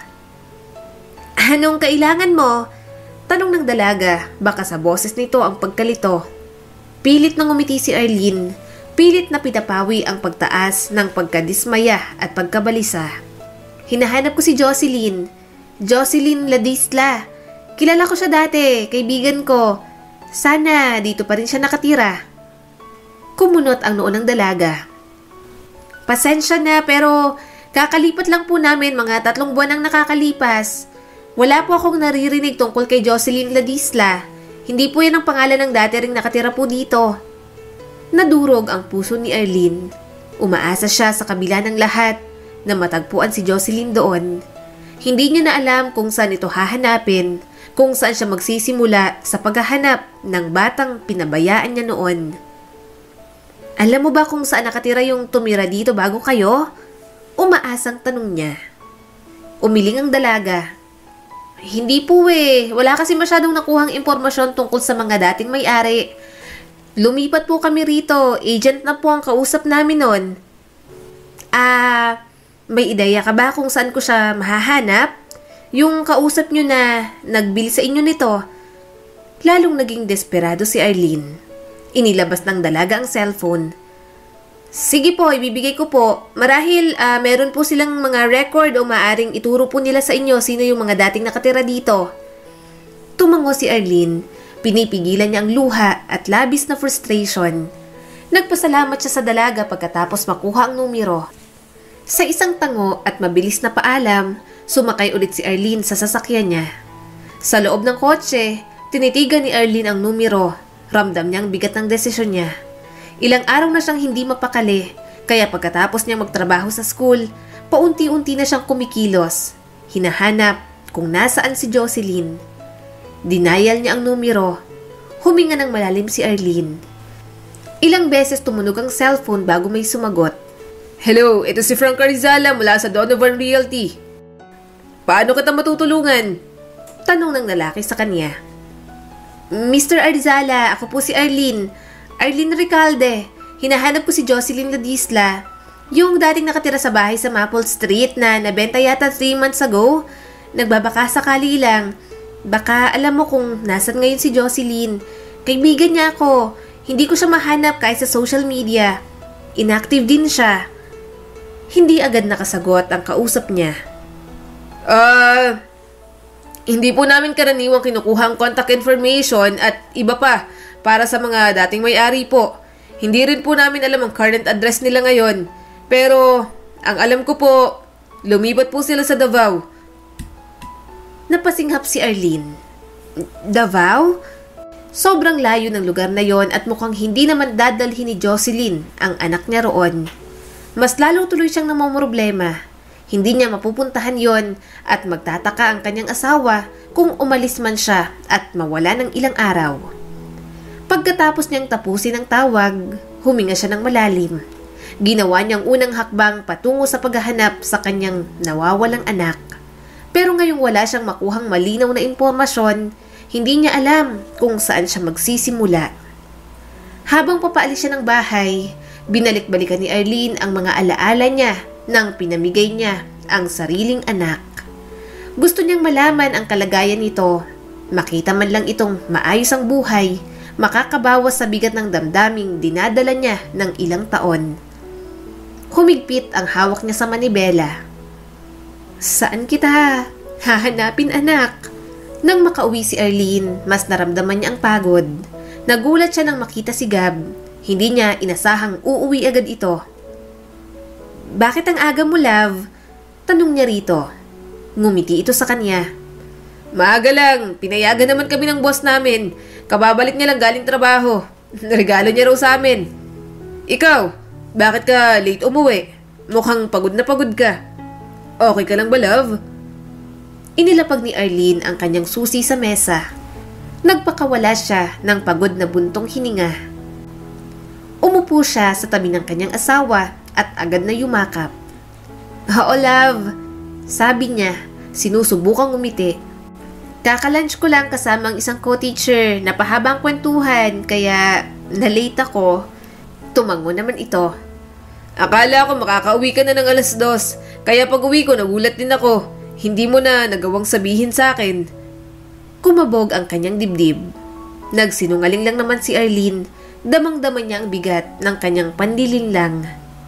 Anong kailangan mo? Tanong ng dalaga, baka sa boses nito ang pagkalito. Pilit nang umiti si Arlene, Pilit na pinapawi ang pagtaas ng pagkadismaya at pagkabalisa. Hinahanap ko si Jocelyn. Jocelyn Ladisla. Kilala ko siya dati, kaibigan ko. Sana dito pa rin siya nakatira. Kumunot ang noo ng dalaga. Pasensya na pero kakalipat lang po namin, mga tatlong buwan ang nakakalipas. Wala po akong naririnig tungkol kay Jocelyn Ladisla. Hindi po yan ang pangalan ng dati ring nakatira po dito. Nadurog ang puso ni Arlene. Umaasa siya sa kabila ng lahat na matagpuan si Jocelyn doon. Hindi niya na alam kung saan ito hahanapin, kung saan siya magsisimula sa paghahanap ng batang pinabayaan niya noon. Alam mo ba kung saan nakatira yung tumira dito bago kayo? Umaasang tanong niya. Umiling ang dalaga. Hindi po eh. Wala kasi masyadong nakuhang impormasyon tungkol sa mga dating may-ari. Lumipat po kami rito. Agent na po ang kausap namin nun. Ah, may ideya ka ba kung saan ko siya mahahanap? Yung kausap nyo na nagbili sa inyo nito. Lalong naging desperado si Arlene. Inilabas ng dalaga ang cellphone. Sige po, ibibigay ko po. Marahil uh, meron po silang mga record o maaring ituro po nila sa inyo sino yung mga dating nakatira dito. Tumango si Arlene. Pinipigilan niya ang luha at labis na frustration. Nagpasalamat siya sa dalaga pagkatapos makuha ang numero. Sa isang tango at mabilis na paalam, sumakay ulit si Arlene sa sasakyan niya. Sa loob ng kotse, tinitigan ni Arlene ang numero. Ramdam niya ang bigat ng desisyon niya. Ilang araw na siyang hindi mapakali, kaya pagkatapos niya magtrabaho sa school, paunti-unti na siyang kumikilos. Hinahanap kung nasaan si Jocelyn. Dinayal niya ang numero. Huminga ng malalim si Arlene. Ilang beses tumunog ang cellphone bago may sumagot. Hello, ito si Frank Arizala mula sa Donovan Realty. Paano kita matutulungan? Tanong ng lalaki sa kanya. Mister Arizala, ako po si Arlene. Arlene Recalde. Hinahanap ko si Jocelyn Ladisla. Yung dating nakatira sa bahay sa Maple Street na nabenta yata three months ago. Nagbabaka sakali lang. Baka alam mo kung nasan ngayon si Jocelyn. Kaibigan niya ako. Hindi ko siya mahanap kahit sa social media. Inactive din siya. Hindi agad nakasagot ang kausap niya. Ah, uh, hindi po namin karaniwang kinukuha ang contact information at iba pa para sa mga dating may-ari po. Hindi rin po namin alam ang current address nila ngayon. Pero ang alam ko po, lumipat po sila sa Davao. Napasinghap si Arlene. Davao? Sobrang layo ng lugar na yon at mukhang hindi naman dadalhin ni Jocelyn ang anak niya roon. Mas lalo tuloy siyang namomroblema. Hindi niya mapupuntahan yon at magtataka ang kanyang asawa kung umalis man siya at mawala ng ilang araw. Pagkatapos niyang tapusin ang tawag, huminga siya ng malalim. Ginawa niyang unang hakbang patungo sa paghahanap sa kanyang nawawalang anak. Pero ngayong wala siyang makuhang malinaw na impormasyon, hindi niya alam kung saan siya magsisimula. Habang papaalis siya ng bahay, binalik-balikan ni Arlene ang mga alaala niya nang pinamigay niya ang sariling anak. Gusto niyang malaman ang kalagayan nito, makita man lang itong maayos ang buhay, makakabawas sa bigat ng damdaming dinadala niya ng ilang taon. Humigpit ang hawak niya sa manibela. Saan kita hahanapin, anak? Nang makauwi si Arlene, mas naramdaman niya ang pagod. Nagulat siya nang makita si Gab. Hindi niya inasahang uuwi agad ito. Bakit ang aga mo, love? Tanong niya rito. Ngumiti ito sa kanya. Maaga lang, pinayagan naman kami ng boss namin. Kababalik niya lang galing trabaho. Regalo niya raw sa amin. Ikaw, bakit ka late umuwi? Mukhang pagod na pagod ka. Okay ka lang ba, love? Inilapag ni Arlene ang kanyang susi sa mesa. Nagpakawala siya ng pagod na buntong hininga. Umupo siya sa tabi ng kanyang asawa at agad na yumakap. Oo, love. Sabi niya, sinusubukang umiti. Kakalunch ko lang kasama ang isang co-teacher na pahabang kwentuhan kaya na-late ako. Tumango naman ito. Akala ko makakauwi ka na ng alas dos. Kaya pag uwi ko, nagulat din ako. Hindi mo na nagawang sabihin sa akin. Kumabog ang kanyang dibdib. Nagsinungaling lang naman si Arlene. Damang-dama niya ang bigat ng kanyang panlilinlang.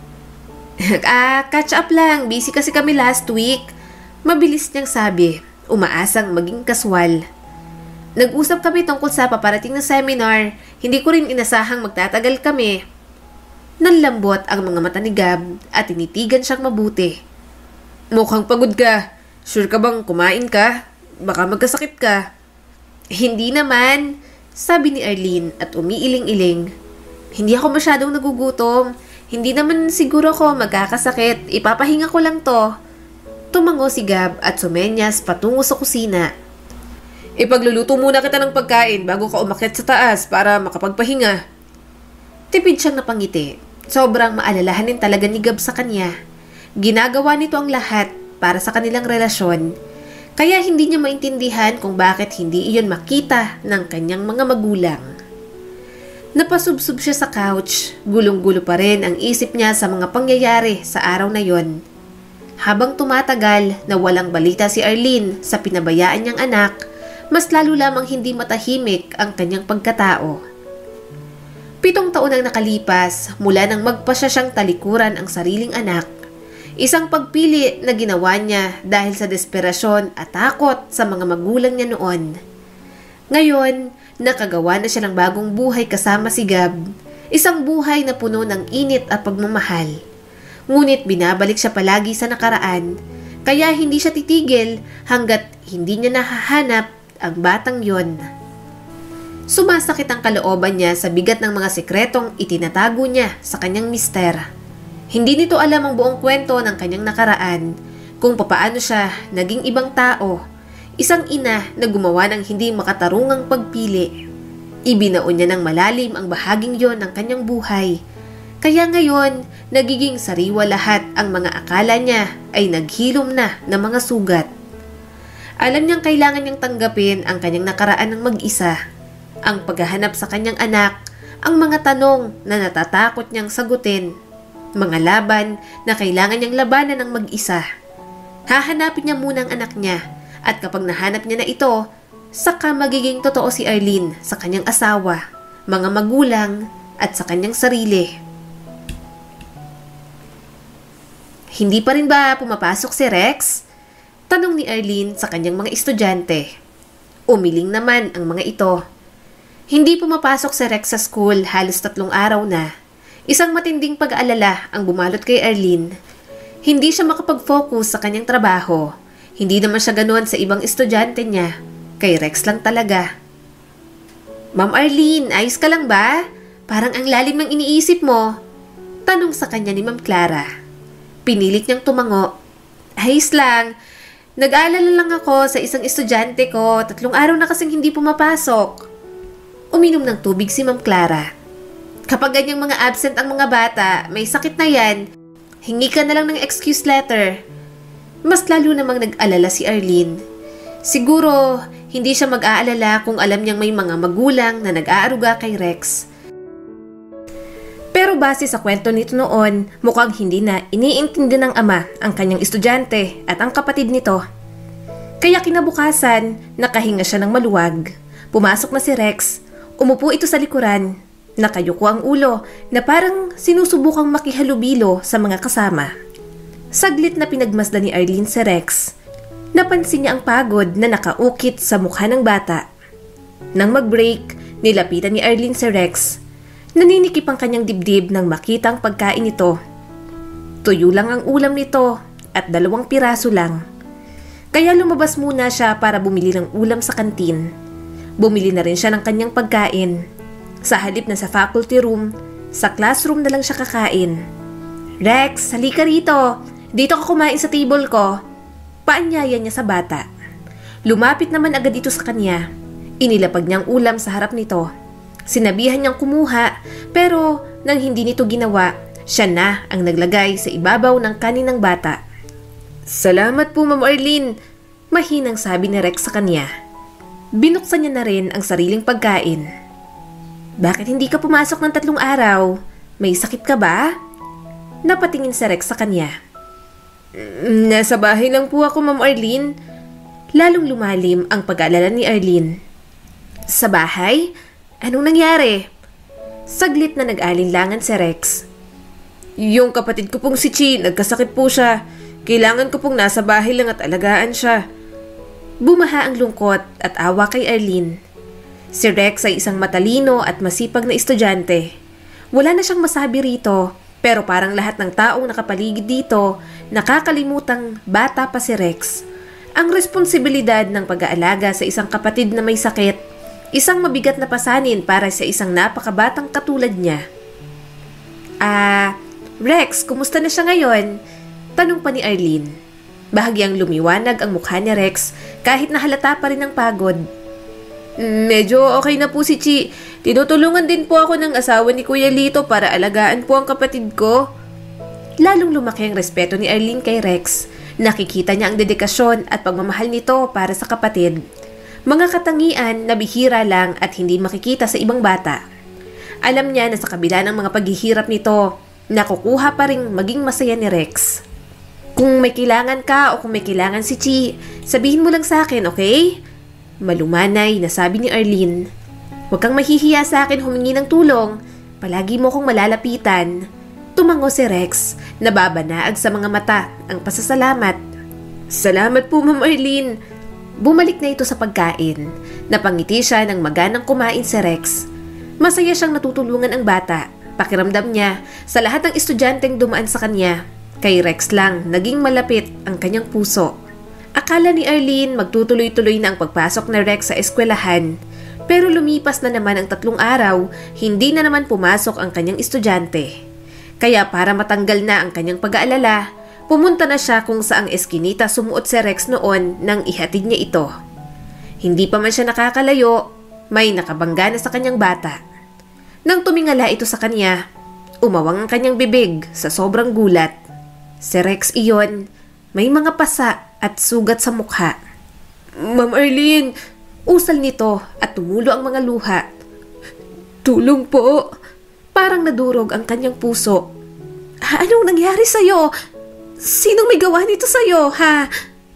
Ah, catch up lang. Busy kasi kami last week. Mabilis niyang sabi, umaasang maging kaswal. Nag-usap kami tungkol sa paparating na seminar. Hindi ko rin inasahang magtatagal kami. Nanlambot ang mga mata ni Gab at tinitigan siyang mabuti. Mukhang pagod ka. Sure ka bang kumain ka? Baka magkasakit ka. Hindi naman, sabi ni Arlene at umiiling-iling. Hindi ako masyadong nagugutom. Hindi naman siguro ko magkakasakit. Ipapahinga ko lang to. Tumango si Gab at sumenyas patungo sa kusina. Ipagluluto muna kita ng pagkain bago ka umakyat sa taas para makapagpahinga. Tipid siyang napangiti. Sobrang maalalahanin talaga ni Gab sa kanya. Ginagawa nito ang lahat para sa kanilang relasyon. Kaya hindi niya maintindihan kung bakit hindi iyon makita ng kanyang mga magulang. Napasubsob siya sa couch. Gulong-gulo pa rin ang isip niya sa mga pangyayari sa araw na yon. Habang tumatagal na walang balita si Arlene sa pinabayaan niyang anak, mas lalo lamang hindi matahimik ang kanyang pagkatao. Pitong taon ang nakalipas mula nang magpasya siyang talikuran ang sariling anak. Isang pagpili na ginawa niya dahil sa desperasyon at takot sa mga magulang niya noon. Ngayon, nakagawa na siya ng bagong buhay kasama si Gab. Isang buhay na puno ng init at pagmamahal. Ngunit binabalik siya palagi sa nakaraan, kaya hindi siya titigil hanggat hindi niya nahahanap ang batang yon. Sumasakit ang kalooban niya sa bigat ng mga sekretong itinatago niya sa kanyang mister. Hindi nito alam ang buong kwento ng kanyang nakaraan, kung papaano siya naging ibang tao. Isang ina na gumawa ng hindi makatarungang pagpili. Ibinaon niya ng malalim ang bahaging yon ng kanyang buhay. Kaya ngayon, nagiging sariwa lahat ang mga akala niya ay naghilom na ng mga sugat. Alam niyang kailangan niyang tanggapin ang kanyang nakaraan ng mag-isa. Ang paghahanap sa kanyang anak, ang mga tanong na natatakot niyang sagutin, mga laban na kailangan niyang labanan ng mag-isa. Hahanapin niya muna ang anak niya. At kapag nahanap niya na ito, saka magiging totoo si Arlene sa kanyang asawa, mga magulang, at sa kanyang sarili. Hindi pa rin ba pumapasok si Rex? Tanong ni Arlene sa kanyang mga estudyante. Umiling naman ang mga ito. Hindi pumapasok si Rex sa school halos tatlong araw na. Isang matinding pag-aalala ang bumalot kay Arlene. Hindi siya makapag-focus sa kanyang trabaho. Hindi naman siya ganoon sa ibang estudyante niya. Kay Rex lang talaga. Ma'am Arlene, ayos ka lang ba? Parang ang lalim ng iniisip mo. Tanong sa kanya ni Ma'am Clara. Pinilit niyang tumango. Ayos lang. Nag-aalala lang ako sa isang estudyante ko. Tatlong araw na kasing hindi pumapasok. Uminom ng tubig si Ma'am Clara. Kapag ganyang mga absent ang mga bata, may sakit na yan. Hingi ka na lang ng excuse letter. Mas lalo namang nag-alala si Arlene. Siguro, hindi siya mag-aalala kung alam niyang may mga magulang na nag-aaruga kay Rex. Pero base sa kwento nito noon, mukhang hindi na iniintindi ng ama ang kanyang estudyante at ang kapatid nito. Kaya kinabukasan, nakahinga siya ng maluwag. Pumasok na si Rex. Umupo ito sa likuran. Nakayuko ang ulo na parang sinusubukang makihalubilo sa mga kasama. Saglit na pinagmasdan ni Arlene si Rex. Napansin niya ang pagod na nakaukit sa mukha ng bata. Nang mag-break, nilapitan ni Arlene si Rex. Naninikip ang kanyang dibdib nang makita ang pagkain nito. Tuyo lang ang ulam nito at dalawang piraso lang. Kaya lumabas muna siya para bumili ng ulam sa kantin. Bumili na rin siya ng kanyang pagkain. Sa halip na sa faculty room, sa classroom na lang siya kakain. Rex, halika rito. Dito ka kumain sa table ko. Paanyaya niya sa bata. Lumapit naman agad dito sa kanya. Inilapag niyang ulam sa harap nito. Sinabihan niyang kumuha, pero nang hindi nito ginawa, siya na ang naglagay sa ibabaw ng kanin ng bata. Salamat po, Ma'am Arlene, mahinang sabi ni Rex sa kanya. Binuksan niya na rin ang sariling pagkain. Bakit hindi ka pumasok ng tatlong araw? May sakit ka ba? Napatingin si Rex sa kanya. Nasa bahay lang po ako, Ma'am Arlene. Lalong lumalim ang pag-aalala ni Arlene. Sa bahay? Anong nangyari? Saglit na nag-alinlangan si Rex. Yung kapatid ko pong si Chi, nagkasakit po siya. Kailangan ko pong nasa bahay lang at alagaan siya. Bumaha ang lungkot at awa kay Arlene. Si Rex ay isang matalino at masipag na estudyante. Wala na siyang masabi rito, pero parang lahat ng taong nakapaligid dito, nakakalimutang bata pa si Rex. Ang responsibilidad ng pag-aalaga sa isang kapatid na may sakit, isang mabigat na pasanin para sa isang napakabatang katulad niya. Ah, Rex, kumusta na siya ngayon? Tanong pa ni Arlene. Bahagyang lumiwanag ang mukha ni Rex kahit nahalata pa rin ang pagod. Medyo okay na po si Chi. Tinutulungan din po ako ng asawa ni Kuya Lito para alagaan po ang kapatid ko. Lalong lumaki ang respeto ni Arlene kay Rex. Nakikita niya ang dedikasyon at pagmamahal nito para sa kapatid. Mga katangian na bihira lang at hindi makikita sa ibang bata. Alam niya na sa kabila ng mga paghihirap nito, nakukuha pa ring maging masaya ni Rex. Kung may kailangan ka o kung may kailangan si Chi, sabihin mo lang sa akin, okay? Malumanay na sabi ni Arlene. Huwag kang mahihiya sa akin humingi ng tulong. Palagi mo kong malalapitan. Tumango si Rex, nababanaag sa mga mata ang pasasalamat. Salamat po, Ma'am Arlene. Bumalik na ito sa pagkain. Napangiti siya nang maganang kumain si Rex. Masaya siyang natutulungan ang bata. Pakiramdam niya sa lahat ng estudyanteng dumaan sa kanya. Kay Rex lang naging malapit ang kanyang puso. Akala ni Arlene magtutuloy-tuloy na ang pagpasok ni Rex sa eskwelahan. Pero lumipas na naman ang tatlong araw, hindi na naman pumasok ang kanyang estudyante. Kaya para matanggal na ang kanyang pag-aalala, pumunta na siya kung saang eskinita sumuot si Rex noon nang ihatid niya ito. Hindi pa man siya nakakalayo, may nakabangga na sa kanyang bata. Nang tumingala ito sa kanya, umawang ang kanyang bibig sa sobrang gulat. Si Rex iyon, may mga pasa at sugat sa mukha. Ma'am Arlene, usal nito at tumulo ang mga luha. Tulong po. Parang nadurog ang kanyang puso. Anong nangyari sa'yo? Sinong may gawa nito sa'yo, ha?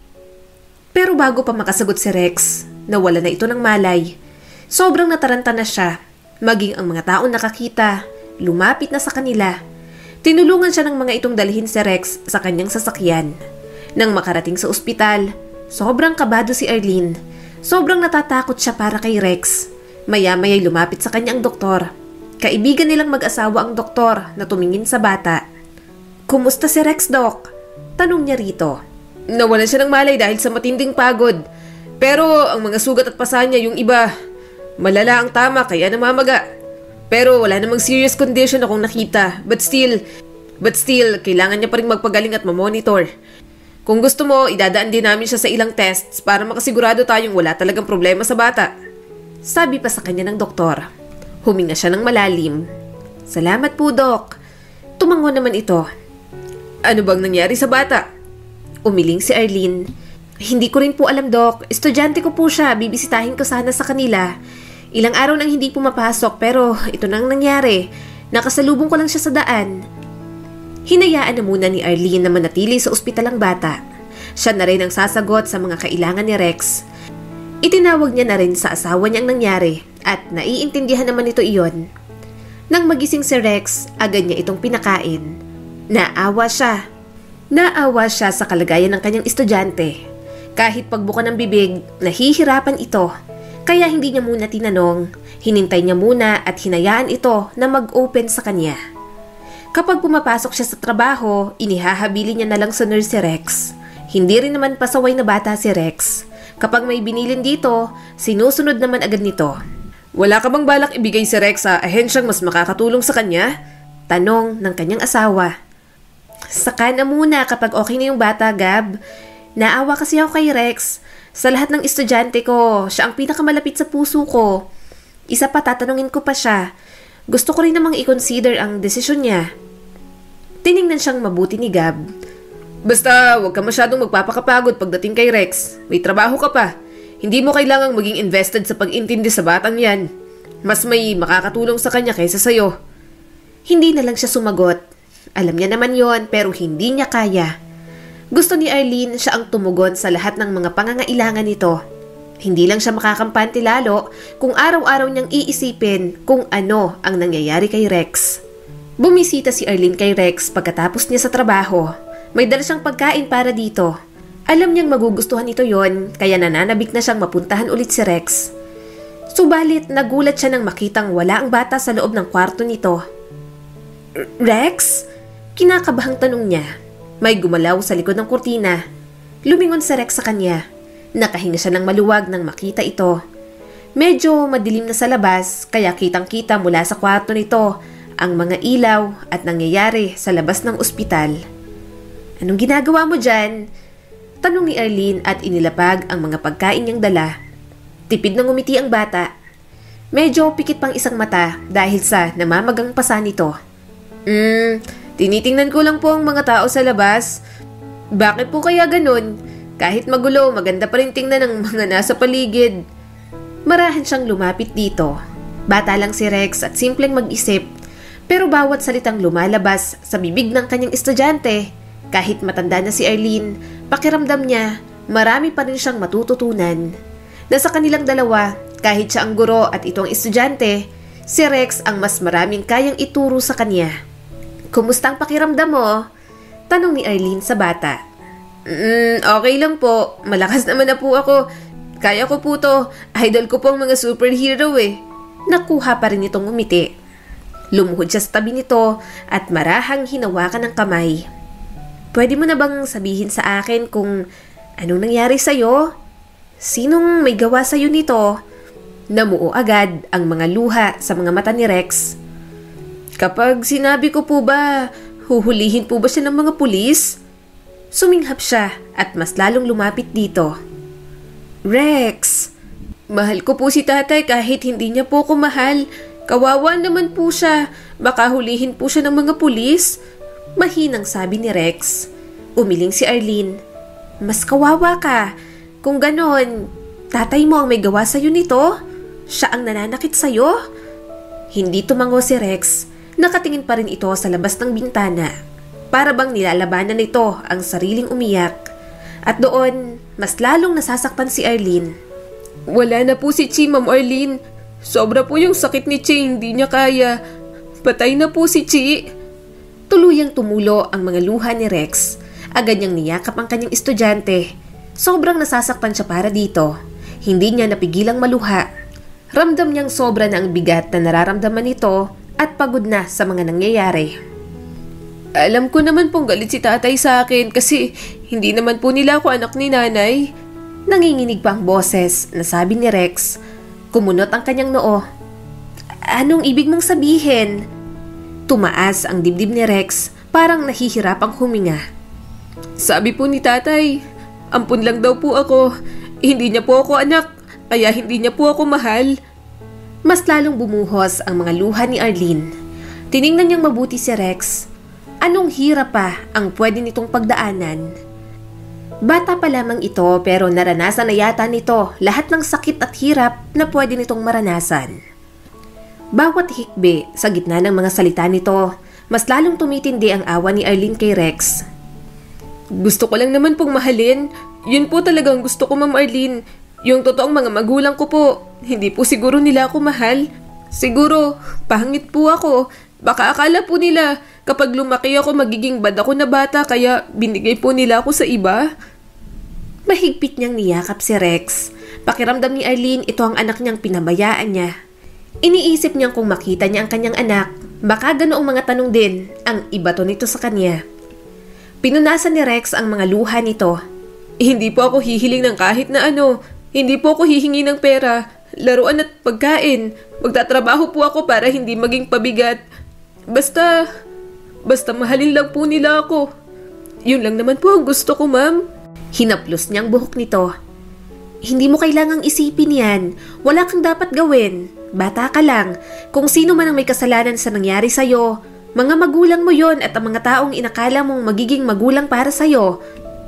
Pero bago pa makasagot si Rex, nawala na ito ng malay. Sobrang nataranta na siya. Maging ang mga taong nakakita, lumapit na sa kanila. Tinulungan siya ng mga itong dalhin si Rex sa kanyang sasakyan. Nang makarating sa ospital, sobrang kabado si Arlene. Sobrang natatakot siya para kay Rex. Maya-maya'y lumapit sa kanya ang doktor. Kaibigan nilang mag-asawa ang doktor na tumingin sa bata. Kumusta si Rex, Doc? Tanong niya rito. Nawalan siya ng malay dahil sa matinding pagod. Pero ang mga sugat at pasa niya yung iba, malala ang tama kaya namamaga. Pero wala namang serious condition akong nakita. But still, but still, kailangan niya pa rin magpagaling at mamonitor. Kung gusto mo, idadaan din namin siya sa ilang tests para makasigurado tayong wala talagang problema sa bata. Sabi pa sa kanya ng doktor. Huminga siya ng malalim. Salamat po, Doc. Tumango naman ito. Ano bang nangyari sa bata? Umiling si Arlene. Hindi ko rin po alam, Doc. Estudyante ko po siya. Bibisitahin ko sana sa kanila. Ilang araw nang hindi pumapasok pero ito nang nangyari. Nakasalubong ko lang siya sa daan. Hinayaan na muna ni Arlene na manatili sa ospital ang bata. Siya na rin ang sasagot sa mga kailangan ni Rex. Itinawag niya na rin sa asawa niya ang nangyari at naiintindihan naman ito iyon. Nang magising si Rex, agad niya itong pinakain. Naawa siya. Naawa siya sa kalagayan ng kanyang estudyante. Kahit pagbuka ng bibig, nahihirapan ito. Kaya hindi niya muna tinanong, hinintay niya muna at hinayaan ito na mag-open sa kanya. Kapag pumapasok siya sa trabaho, inihahabili niya na lang sa nurse si Rex. Hindi rin naman pasaway na bata si Rex. Kapag may binilin dito, sinusunod naman agad nito. Wala ka bang balak ibigay si Rex sa ahensyang mas makakatulong sa kanya? Tanong ng kanyang asawa. Saka na muna kapag okay na yung bata, Gab. Naawa kasi ako kay Rex. Sa lahat ng estudyante ko, siya ang pinakamalapit sa puso ko. Isa pa, tatanungin ko pa siya. Gusto ko rin namang i-consider ang desisyon niya. Tiningnan siyang mabuti ni Gab. Basta, huwag ka masyadong magpapakapagod pagdating kay Rex. May trabaho ka pa. Hindi mo kailangang maging invested sa pag-intindi sa batang yan. Mas may makakatulong sa kanya kaysa sa'yo. Hindi na lang siya sumagot. Alam niya naman yon pero hindi niya kaya. Gusto ni Arlene siya ang tumugon sa lahat ng mga pangangailangan nito. Hindi lang siya makakampante lalo kung araw-araw niyang iisipin kung ano ang nangyayari kay Rex. Bumisita si Arlene kay Rex pagkatapos niya sa trabaho. May dala siyang pagkain para dito. Alam niyang magugustuhan ito yon, kaya nananabik na siyang mapuntahan ulit si Rex. Subalit nagulat siya nang makitang wala ang bata sa loob ng kwarto nito. Rex? Kinakabahang tanong niya. May gumalaw sa likod ng kurtina. Lumingon si Rex sa kanya. Nakahinga siya ng maluwag nang makita ito. Medyo madilim na sa labas, kaya kitang-kita mula sa kwarto nito ang mga ilaw at nangyayari sa labas ng ospital. Anong ginagawa mo dyan? Tanong ni Arlene at inilapag ang mga pagkain niyang dala. Tipid na ngumiti ang bata. Medyo pikit pang isang mata dahil sa namamagang pasa nito. Hmm, tinitingnan ko lang po ang mga tao sa labas. Bakit po kaya ganun? Kahit magulo, maganda pa rin tingnan ng mga nasa paligid. Marahan siyang lumapit dito. Bata lang si Rex at simpleng mag-isip. Pero bawat salitang lumalabas sa bibig ng kanyang estudyante, kahit matanda na si Arlene, pakiramdam niya, marami pa rin siyang matututunan. Nasa kanilang dalawa, kahit siya ang guro at ito ang estudyante, si Rex ang mas maraming kayang ituro sa kanya. Kumusta ang pakiramdam mo? Tanong ni Arlene sa bata. Mm, okay lang po. Malakas naman na po ako. Kaya ko po to. Idol ko po ang mga superhero eh. Nakuha pa rin itong umiti. Lumuhod siya sa tabi nito at marahang hinawakan ng kamay. Pwede mo na bang sabihin sa akin kung anong nangyari sa'yo? Sinong may gawa sa'yo nito? Namuo agad ang mga luha sa mga mata ni Rex. Kapag sinabi ko po ba, huhulihin po ba siya ng mga pulis? Suminghap siya at mas lalong lumapit dito. Rex, mahal ko po si tatay kahit hindi niya po ako mahal. Kawawa naman po siya. Baka hulihin po siya ng mga pulis. Mahinang sabi ni Rex. Umiling si Arlene. Mas kawawa ka. Kung ganon, tatay mo ang may gawa sa'yo nito? Siya ang nananakit sa'yo? Hindi tumango si Rex. Nakatingin pa rin ito sa labas ng bintana. Para bang nilalabanan nito ang sariling umiyak. At doon, mas lalong nasasaktan si Arlene. Wala na po si Chi, Ma'am Arlene. Sobra po yung sakit ni Chi, hindi niya kaya. Patay na po si Chi. Tuluyang tumulo ang mga luha ni Rex. Agad niyang niyakap ang kanyang estudyante. Sobrang nasasaktan siya para dito. Hindi niya napigilang maluha. Ramdam niyang sobra na ang bigat na nararamdaman nito at pagod na sa mga nangyayari. Alam ko naman pong galit si tatay sa akin kasi hindi naman po nila ako anak ni nanay. Nanginginig pa ang boses na sabi ni Rex. Kumunot ang kanyang noo. Anong ibig mong sabihin? Tumaas ang dibdib ni Rex, parang nahihirapang huminga. Sabi po ni tatay, ampun lang daw po ako. Hindi niya po ako anak, kaya hindi niya po ako mahal. Mas lalong bumuhos ang mga luha ni Arlene. Tiningnan niyang mabuti si Rex. Anong hirap pa ang pwede nitong pagdaanan? Bata pa lamang ito pero naranasan na yata nito lahat ng sakit at hirap na pwede nitong maranasan. Bawat hikbi sa gitna ng mga salita nito, mas lalong tumitindi ang awa ni Arlene kay Rex. Gusto ko lang naman pong mahalin. Yun po talagang gusto ko, Ma'am Arlene. Yung totoong mga magulang ko po, hindi po siguro nila ako mahal. Siguro, pangit po ako. Baka akala po nila kapag lumaki ako magiging bad ako na bata kaya binigay po nila ako sa iba. Mahigpit niyang niyakap si Rex. Pakiramdam ni Arlene ito ang anak niyang pinabayaan niya. Iniisip niyang kung makita niya ang kanyang anak, baka ganoong mga tanong din ang ibato nito sa kanya. Pinunasan ni Rex ang mga luha nito. Hindi po ako hihiling ng kahit na ano. Hindi po ako hihingi ng pera, laruan at pagkain. Magtatrabaho po ako para hindi maging pabigat. Basta, basta mahalin lang po nila ako. Yun lang naman po ang gusto ko, ma'am. Hinaplos niyang buhok nito. Hindi mo kailangang isipin yan. Wala kang dapat gawin. Bata ka lang. Kung sino man ang may kasalanan sa nangyari sa'yo, mga magulang mo yon at ang mga taong inakala mong magiging magulang para sa'yo.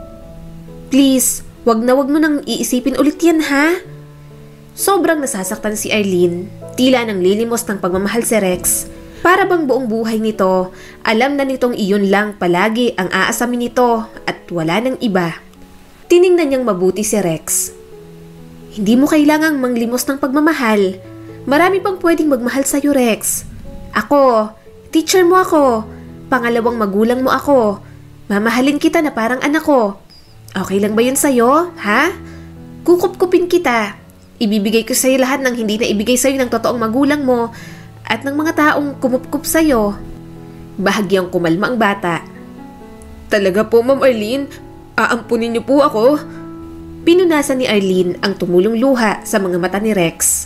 Please, wag na wag mo nang iisipin ulit yan, ha? Sobrang nasasaktan si Arlene. Tila nang lilimos ng pagmamahal si Rex. Para bang buong buhay nito, alam na nitong iyon lang palagi ang aasamin nito at wala nang iba. Tiningnan niyang mabuti si Rex. Hindi mo kailangang manglimos ng pagmamahal. Marami pang pwedeng magmahal sa'yo, Rex. Ako, teacher mo ako. Pangalawang magulang mo ako. Mamahalin kita na parang anak ko. Okay lang ba yun sa'yo, ha? Kukup-kupin kita. Ibibigay ko sa'yo lahat ng hindi na ibigay sa'yo ng totoong magulang mo at ng mga taong kumup-kup sa'yo. Bahagyang kumalma ang bata. Talaga po, Ma'am Arlene? Aampunin niyo po ako? Pinunasan ni Arlene ang tumulong luha sa mga mata ni Rex.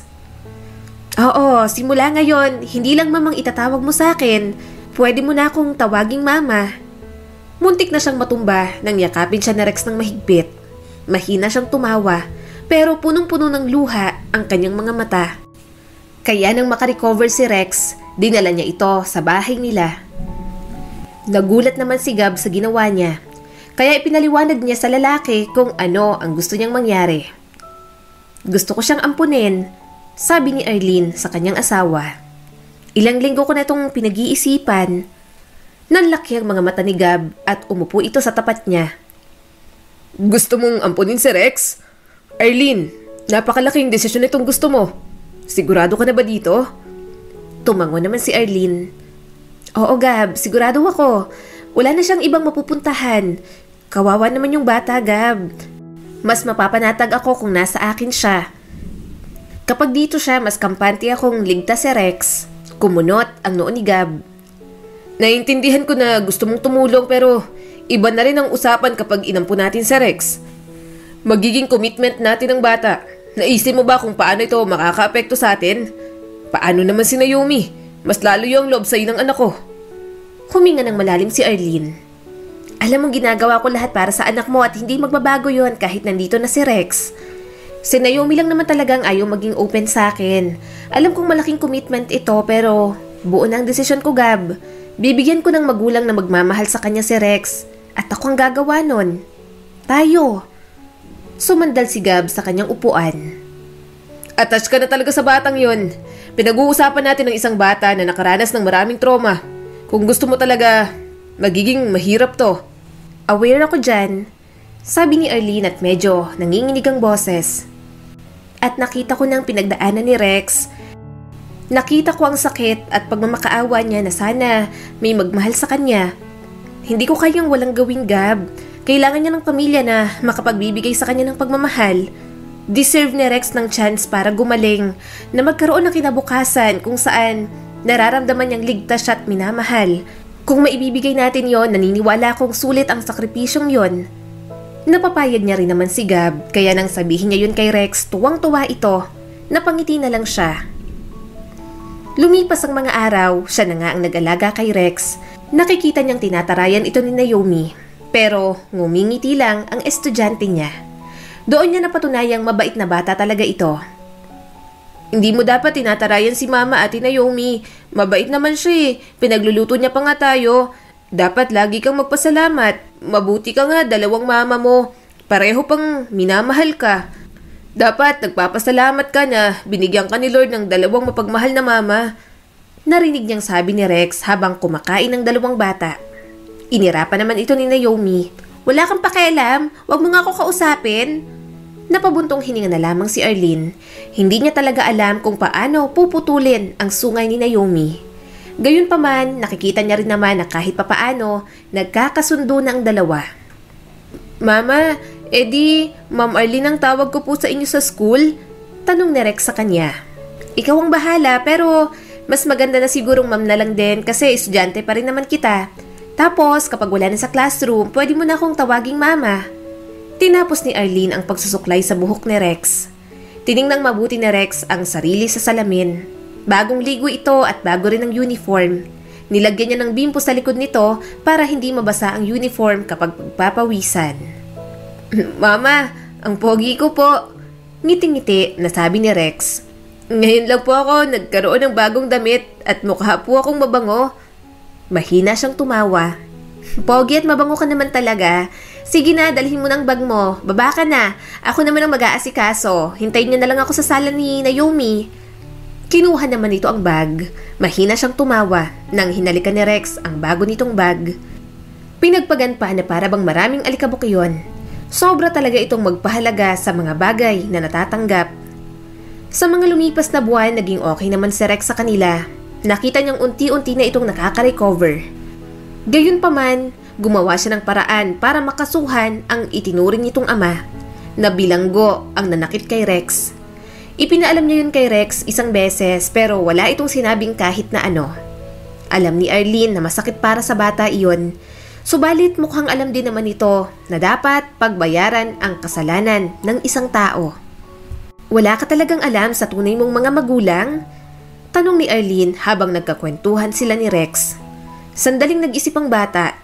Oo, simula ngayon, hindi lang mamang itatawag mo sa akin. Pwede mo na akong tawaging mama. Muntik na siyang matumba nang yakapin siya ni Rex ng mahigpit. Mahina siyang tumawa, pero punong-puno ng luha ang kanyang mga mata. Kaya nang makarecover si Rex, dinala niya ito sa bahay nila. Nagulat naman si Gab sa ginawa niya, kaya ipinaliwanag niya sa lalaki kung ano ang gusto niyang mangyari. Gusto ko siyang ampunin, sabi ni Arlene sa kanyang asawa. Ilang linggo ko na itong pinag-iisipan. Nanlaki ang mga mata ni Gab at umupo ito sa tapat niya. Gusto mong ampunin si Rex? Arlene, napakalaking desisyon itong gusto mo. Sigurado ka na ba dito? Tumango naman si Arlene. Oo, Gab, sigurado ako. Wala na siyang ibang mapupuntahan. Kawawa naman yung bata, Gab. Mas mapapanatag ako kung nasa akin siya. Kapag dito siya, mas kampante akong ligtas si Rex. Kumunot ang noo ni Gab. Naiintindihan ko na gusto mong tumulong pero iba na rin ang usapan kapag inampu natin si Rex. Magiging commitment natin ang bata. Naisip mo ba kung paano ito makaka-apekto sa atin? Paano naman si Naomi? Mas lalo yung loob sa'yo ng anak ko. Huminga ng malalim si Arlene. Alam mong ginagawa ko lahat para sa anak mo at hindi magbabago yon kahit nandito na si Rex. Si Naomi lang naman talagang ayaw maging open sa akin. Alam kong malaking commitment ito pero buo na ang desisyon ko, Gab. Bibigyan ko ng magulang na magmamahal sa kanya si Rex at ako ang gagawa nun. Tayo. Sumandal si Gab sa kanyang upuan. Attach ka na talaga sa batang yon. Pinag-uusapan natin ng isang bata na nakaranas ng maraming trauma. Kung gusto mo talaga, magiging mahirap to. Aware ako dyan, sabi ni Arlene at medyo nanginginig ang boses. At nakita ko ng pinagdaanan ni Rex. Nakita ko ang sakit at pagmamakaawa niya na sana may magmahal sa kanya. Hindi ko kayang walang gawing, Gab. Kailangan niya ng pamilya na makapagbibigay sa kanya ng pagmamahal. Deserve ni Rex ng chance para gumaling, na magkaroon ng kinabukasan kung saan nararamdaman niyang ligtas siya at minamahal. Kung maibibigay natin yon, naniniwala akong sulit ang sakripisyong yon. Napapayag niya rin naman si Gab, kaya nang sabihin niya yun kay Rex, tuwang-tuwa ito. Napangiti na lang siya. Lumipas ang mga araw, siya na nga ang nag-alaga kay Rex. Nakikita niyang tinatarayan ito ni Naomi, pero ngumingiti lang ang estudyante niya. Doon niya napatunayang mabait na bata talaga ito. Hindi mo dapat tinatarayan si Mama at Naomi. Mabait naman siya eh. Pinagluluto niya pa nga tayo. Dapat lagi kang magpasalamat. Mabuti ka nga, dalawang mama mo. Pareho pang minamahal ka. Dapat nagpapasalamat ka na binigyan ka ni Lord ng dalawang mapagmahal na mama. Narinig niyang sabi ni Rex habang kumakain ng dalawang bata. Inirapan naman ito ni Naomi. Wala kang pakialam, wag mo nga ako kausapin. Napabuntong hininga na lamang si Arlene. Hindi niya talaga alam kung paano puputulin ang sungay ni Naomi. Gayunpaman, nakikita niya rin naman na kahit papaano, nagkakasundo na ang dalawa. Mama, edi, Ma'am Arlene ang tawag ko po sa inyo sa school? Tanong ni Rex sa kanya. Ikaw ang bahala pero mas maganda na sigurong ma'am na lang din kasi estudyante pa rin naman kita. Tapos kapag wala na sa classroom, pwede mo na akong tawaging mama. Tinapos ni Arlene ang pagsusuklay sa buhok ni Rex. Tiningnang mabuti ni Rex ang sarili sa salamin. Bagong ligo ito at bago rin ang uniform. Nilagyan niya ng bimpo sa likod nito para hindi mabasa ang uniform kapag pagpapawisan. Mama, ang pogi ko po. Ngiti-ngiti na sabi ni Rex. Ngayon lang po ako nagkaroon ng bagong damit at mukha po akong mabango. Mahina siyang tumawa. Pogi at mabango ka naman talaga. Sige na, dalhin mo ng bag mo. Baba ka na. Ako naman ang mag-aasikaso. Hintayin niyo na lang ako sa sala ni Naomi. Kinuha naman nito ang bag. Mahina siyang tumawa nang hinalikan ni Rex ang bago nitong bag. Pinagpagan pa na para bang maraming alikabok yun. Sobra talaga itong magpahalaga sa mga bagay na natatanggap. Sa mga lumipas na buwan, naging okay naman si Rex sa kanila. Nakita niyang unti-unti na itong nakaka-recover. Gayunpaman, gumawa siya ng paraan para makasuhan ang itinuring nitong ama na bilanggo ang nanakit kay Rex. Ipinaalam niya yun kay Rex isang beses pero wala itong sinabing kahit na ano. Alam ni Arlene na masakit para sa bata iyon, subalit mukhang alam din naman ito na dapat pagbayaran ang kasalanan ng isang tao. Wala ka talagang alam sa tunay mong mga magulang? Tanong ni Arlene habang nagkakwentuhan sila ni Rex. Sandaling nag-isip ang bata.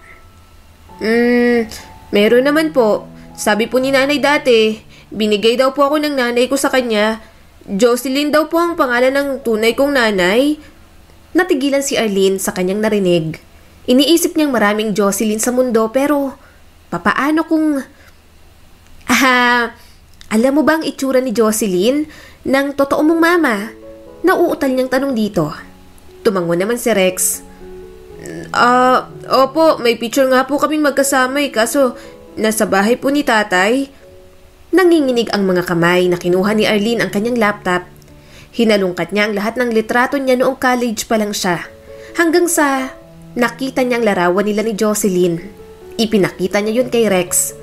Hmm, meron naman po. Sabi po ni nanay dati, binigay daw po ako ng nanay ko sa kanya. Jocelyn daw po ang pangalan ng tunay kong nanay. Natigilan si Arlene sa kanyang narinig. Iniisip niyang maraming Jocelyn sa mundo pero papaano kung... Ah, alam mo ba ang itsura ni Jocelyn ng totoo mong mama? Nauutal niyang tanong dito. Tumango naman si Rex. Ah, uh, opo, may picture nga po kaming magkasama eh, kaso nasa bahay po ni tatay. Nanginginig ang mga kamay na kinuha ni Arlene ang kanyang laptop. Hinalungkat niya ang lahat ng litrato niya noong college pa lang siya. Hanggang sa nakita niyang larawan nila ni Jocelyn. Ipinakita niya yun kay Rex.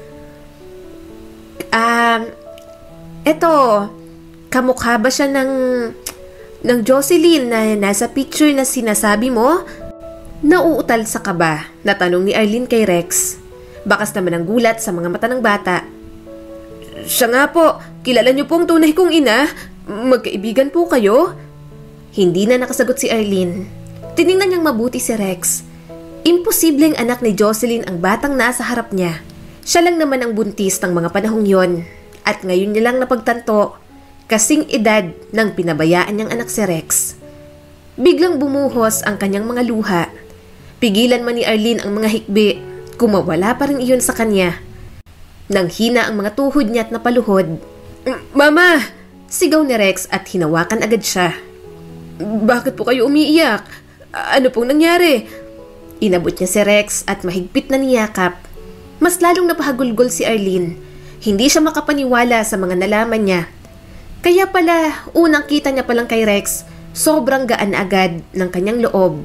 Ah, uh, eto, kamukha ba siya ng... ng Jocelyn na nasa picture na sinasabi mo? Nauutal sa kaba na tanong ni Arlene kay Rex. Bakas naman ang gulat sa mga mata ng bata. Siya nga po, kilala niyo pong tunay kong ina? Magkaibigan po kayo? Hindi na nakasagot si Arlene. Tiningnan niyang mabuti si Rex. Imposibleng anak ni Jocelyn ang batang nasa harap niya. Siya lang naman ang buntis ng mga panahong yon. At ngayon niya lang napagtanto kasing edad ng pinabayaan niyang anak si Rex. Biglang bumuhos ang kanyang mga luha. Pigilan man ni Arlene ang mga hikbi, kumawala pa rin iyon sa kanya. Nang hina ang mga tuhod niya at napaluhod. Mama! Sigaw ni Rex at hinawakan agad siya. Bakit po kayo umiiyak? Ano pong nangyari? Inabot niya si Rex at mahigpit na niyakap. Mas lalong napahagulgol si Arlene. Hindi siya makapaniwala sa mga nalaman niya. Kaya pala, unang kita niya palang kay Rex, sobrang gaan agad ng kanyang loob.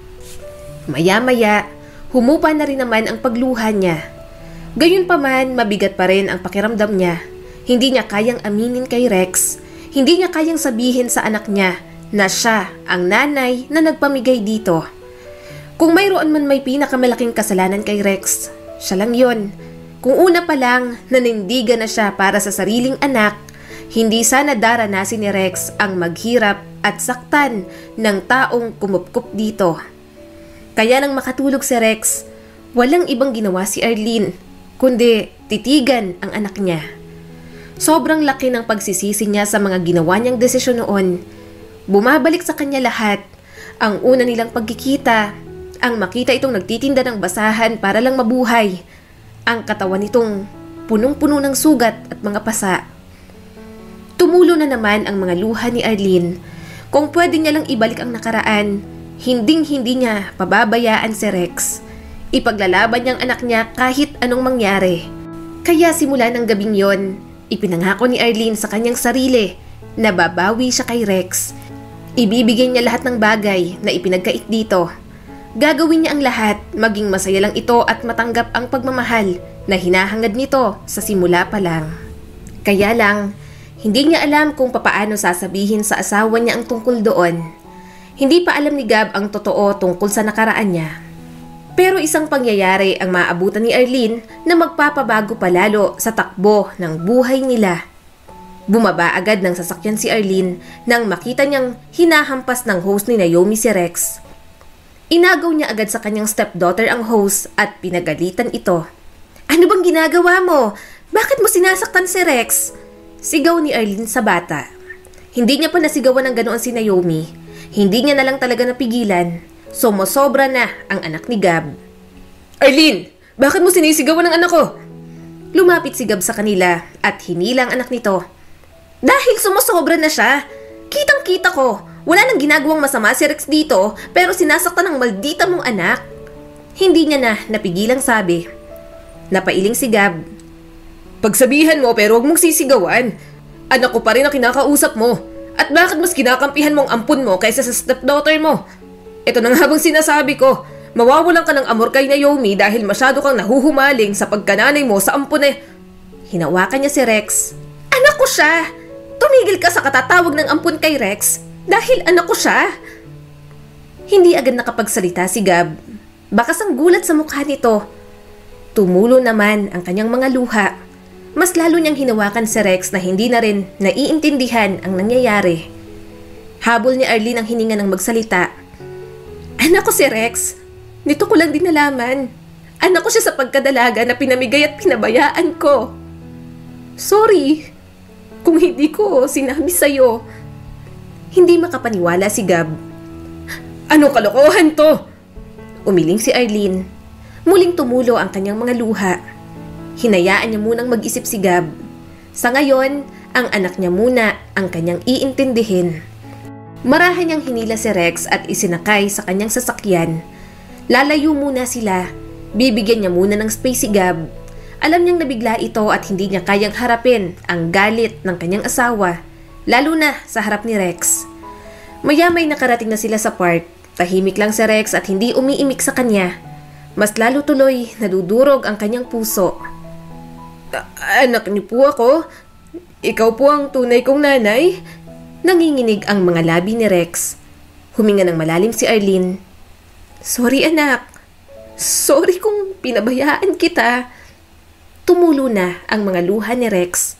Maya-maya, humupa na rin naman ang pagluha niya. Gayunpaman, mabigat pa rin ang pakiramdam niya. Hindi niya kayang aminin kay Rex. Hindi niya kayang sabihin sa anak niya na siya ang nanay na nagpamigay dito. Kung mayroon man may pinakamalaking kasalanan kay Rex, siya lang yon. Kung una pa lang nanindigan na siya para sa sariling anak, hindi sana daranasin ni Rex ang maghirap at saktan ng taong kumupkup dito. Kaya nang makatulog si Rex, walang ibang ginawa si Arlene, kundi titigan ang anak niya. Sobrang laki ng pagsisisi niya sa mga ginawa niyang desisyon noon. Bumabalik sa kanya lahat, ang una nilang pagkikita, ang makita itong nagtitinda ng basahan para lang mabuhay, ang katawan nitong punong-puno ng sugat at mga pasa. Tumulo na naman ang mga luha ni Arlene. Kung pwede niya lang ibalik ang nakaraan, hinding-hindi niya pababayaan si Rex. Ipaglalaban niyang anak niya kahit anong mangyari. Kaya simula ng gabing yon, ipinangako ni Arlene sa kanyang sarili na babawi siya kay Rex. Ibibigay niya lahat ng bagay na ipinagkait dito. Gagawin niya ang lahat, maging masaya lang ito at matanggap ang pagmamahal na hinahangad nito sa simula pa lang. Kaya lang, hindi niya alam kung papaano sasabihin sa asawa niya ang tungkol doon. Hindi pa alam ni Gab ang totoo tungkol sa nakaraan niya. Pero isang pangyayari ang maabutan ni Arlene na magpapabago palalo sa takbo ng buhay nila. Bumaba agad ng sasakyan si Arlene nang makita niyang hinahampas ng host ni Naomi si Rex. Inagaw niya agad sa kanyang stepdaughter ang host at pinagalitan ito. Ano bang ginagawa mo? Bakit mo sinasaktan si Rex? Sigaw ni Arlene sa bata. Hindi niya pa nasigawan ng ganoon si Naomi. Hindi niya na lang talaga napigilan. Sumosobra na ang anak ni Gab. Arlene, bakit mo sinisigawan ng anak ko? Lumapit si Gab sa kanila at hinila ang anak nito. Dahil sumosobra na siya. Kitang-kita ko, wala nang ginagawang masama si Rex dito pero sinasaktan ng maldita mong anak. Hindi niya na napigilang sabi. Napailing si Gab. Pagsabihan mo pero huwag mong sisigawan. Anak ko pa rin ang kinakausap mo. At bakit mas kinakampihan mong ampun mo kaysa sa stepdaughter mo? Ito na nga bang sinasabi ko. Mawawalan ka ng amor kay Naomi dahil masyado kang nahuhumaling sa pagkananay mo sa ampun eh. Hinawakan niya si Rex. Anak ko siya! Tumigil ka sa katatawag ng ampun kay Rex dahil anak ko siya. Hindi agad nakapagsalita si Gab. Bakas ang gulat sa mukha nito. Tumulo naman ang kanyang mga luha. Mas lalo niyang hinawakan si Rex na hindi na rin naiintindihan ang nangyayari. Habol ni Arlene ang hininga ng magsalita. Anak ko si Rex. Nito ko lang din nalaman. Anak ko siya sa pagkadalaga na pinamigay at pinabayaan ko. Sorry kung hindi ko sinabi sa'yo. Hindi makapaniwala si Gab. Anong kalokohan to? Umiling si Arlene. Muling tumulo ang kanyang mga luha. Hinayaan niya munang mag-isip si Gab. Sa ngayon, ang anak niya muna ang kanyang iintindihin. Marahan niyang hinila si Rex at isinakay sa kanyang sasakyan. Lalayo muna sila. Bibigyan niya muna ng space si Gab. Alam niyang nabigla ito at hindi niya kayang harapin ang galit ng kanyang asawa, lalo na sa harap ni Rex. Maya-may nakarating na sila sa park. Tahimik lang si Rex at hindi umiimik sa kanya. Mas lalo tuloy nadudurog ang kanyang puso. Anak niyo po ako? Ikaw po ang tunay kong nanay? Nanginginig ang mga labi ni Rex. Huminga ng malalim si Arlene. Sorry anak. Sorry kung pinabayaan kita. Tumulo na ang mga luha ni Rex.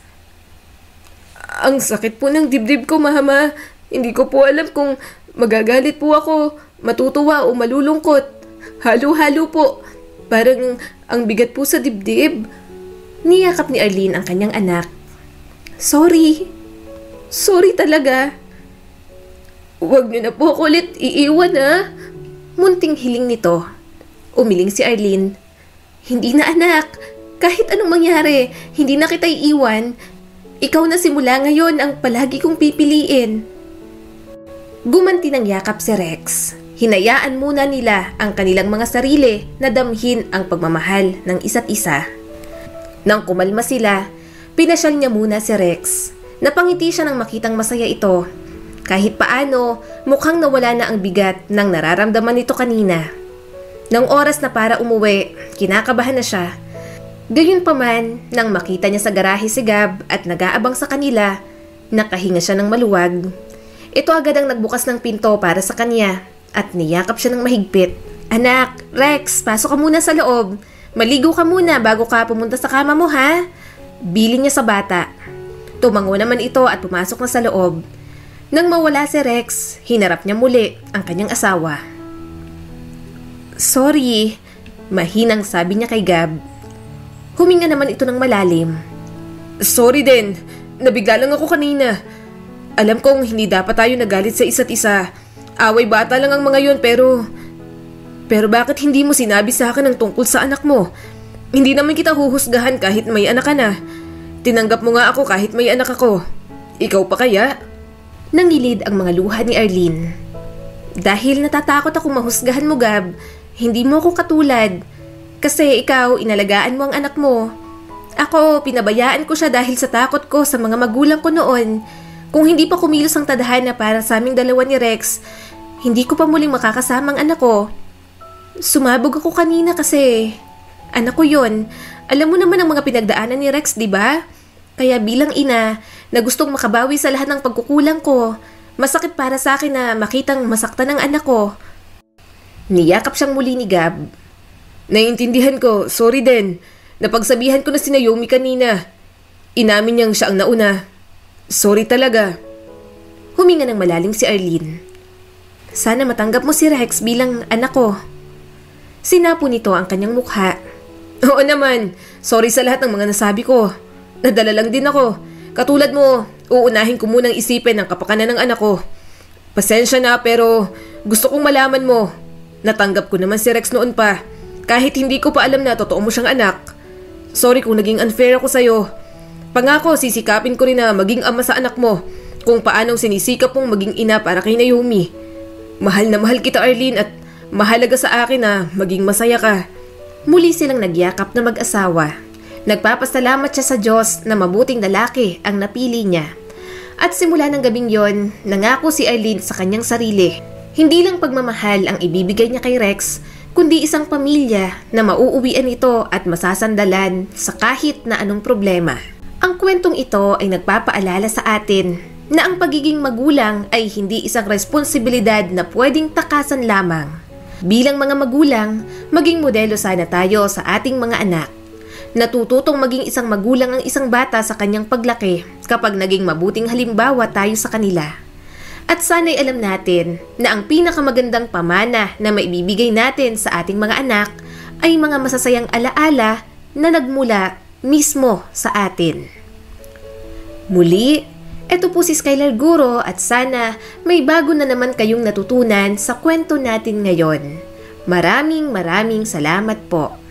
Ang sakit po ng dibdib ko, Mama. Hindi ko po alam kung magagalit po ako, matutuwa o malulungkot. Halo-halo po. Parang ang bigat po sa dibdib. Niyakap ni Arlene ang kanyang anak. Sorry. Sorry talaga. Huwag niyo na po ako ulit iiwan ha. Munting hiling nito. Umiling si Arlene. Hindi na anak. Kahit anong mangyari, hindi na kita iiwan. Ikaw na simula ngayon ang palagi kong pipiliin. Gumanti ng yakap si Rex. Hinayaan muna nila ang kanilang mga sarili na damhin ang pagmamahal ng isa't isa. Nang kumalma sila, pinasyal niya muna si Rex. Napangiti siya nang makitang masaya ito. Kahit paano, mukhang nawala na ang bigat ng nararamdaman nito kanina. Nang oras na para umuwi, kinakabahan na siya. Gayunpaman, nang makita niya sa garahe si Gab at nag-aabang sa kanila, nakahinga siya ng maluwag. Ito agad ang nagbukas ng pinto para sa kanya at niyakap siya ng mahigpit. Anak, Rex, pasok ka muna sa loob. Maligo ka muna bago ka pumunta sa kama mo ha? Bilin niya sa bata. Tumango naman ito at pumasok na sa loob. Nang mawala si Rex, hinarap niya muli ang kanyang asawa. Sorry, mahinang sabi niya kay Gab. Huminga naman ito ng malalim. Sorry din, nabigla lang ako kanina. Alam kong hindi dapat tayo nagalit sa isa't isa. Away bata lang ang mga yon pero... Pero bakit hindi mo sinabi sa akin ang tungkol sa anak mo? Hindi naman kita huhusgahan kahit may anak ka na. Tinanggap mo nga ako kahit may anak ako. Ikaw pa kaya? Nangilid ang mga luha ni Arlene. Dahil natatakot akong mahusgahan mo, Gab, hindi mo ako katulad. Kasi ikaw, inalagaan mo ang anak mo. Ako, pinabayaan ko siya dahil sa takot ko sa mga magulang ko noon. Kung hindi pa kumilos ang tadhana para sa aming dalawa ni Rex, hindi ko pa muling makakasama ang anak ko. Sumabog ako kanina kasi anak ko yon. Alam mo naman ang mga pinagdaanan ni Rex, di ba? Kaya bilang ina, na gustong makabawi sa lahat ng pagkukulang ko, masakit para sa akin na makitang masaktan ang anak ko. Niyakap siyang muli ni Gab. Naiintindihan ko, sorry din. Napagsabihan ko na si Naomi kanina. Inamin niyang siya ang nauna. Sorry talaga. Huminga ng malalim si Arlene. Sana matanggap mo si Rex bilang anak ko. Sinapo nito ang kanyang mukha. Oo naman, sorry sa lahat ng mga nasabi ko. Nadala lang din ako. Katulad mo, uunahin ko munang isipin ang kapakanan ng anak ko. Pasensya na pero gusto kong malaman mo. Natanggap ko naman si Rex noon pa. Kahit hindi ko pa alam na totoo mo siyang anak. Sorry kung naging unfair ako sa'yo. Pangako, sisikapin ko rin na maging ama sa anak mo. Kung paanong sinisikap mong maging ina para kay Naomi. Mahal na mahal kita, Arlene, at mahalaga sa akin na maging masaya ka. Muli silang nagyakap na mag-asawa. Nagpapasalamat siya sa Diyos na mabuting lalaki ang napili niya. At simula ng gabing yon, nangako si Arlene sa kanyang sarili. Hindi lang pagmamahal ang ibibigay niya kay Rex, kundi isang pamilya na mauuwian ito at masasandalan sa kahit na anong problema. Ang kwentong ito ay nagpapaalala sa atin na ang pagiging magulang ay hindi isang responsibilidad na pwedeng takasan lamang. Bilang mga magulang, maging modelo sana tayo sa ating mga anak. Natututong maging isang magulang ang isang bata sa kanyang paglaki kapag naging mabuting halimbawa tayo sa kanila. At sana'y alam natin na ang pinakamagandang pamana na maibibigay natin sa ating mga anak ay mga masasayang alaala na nagmula mismo sa atin. Muli, eto po si Skylar Guro at sana may bago na naman kayong natutunan sa kwento natin ngayon. Maraming maraming salamat po.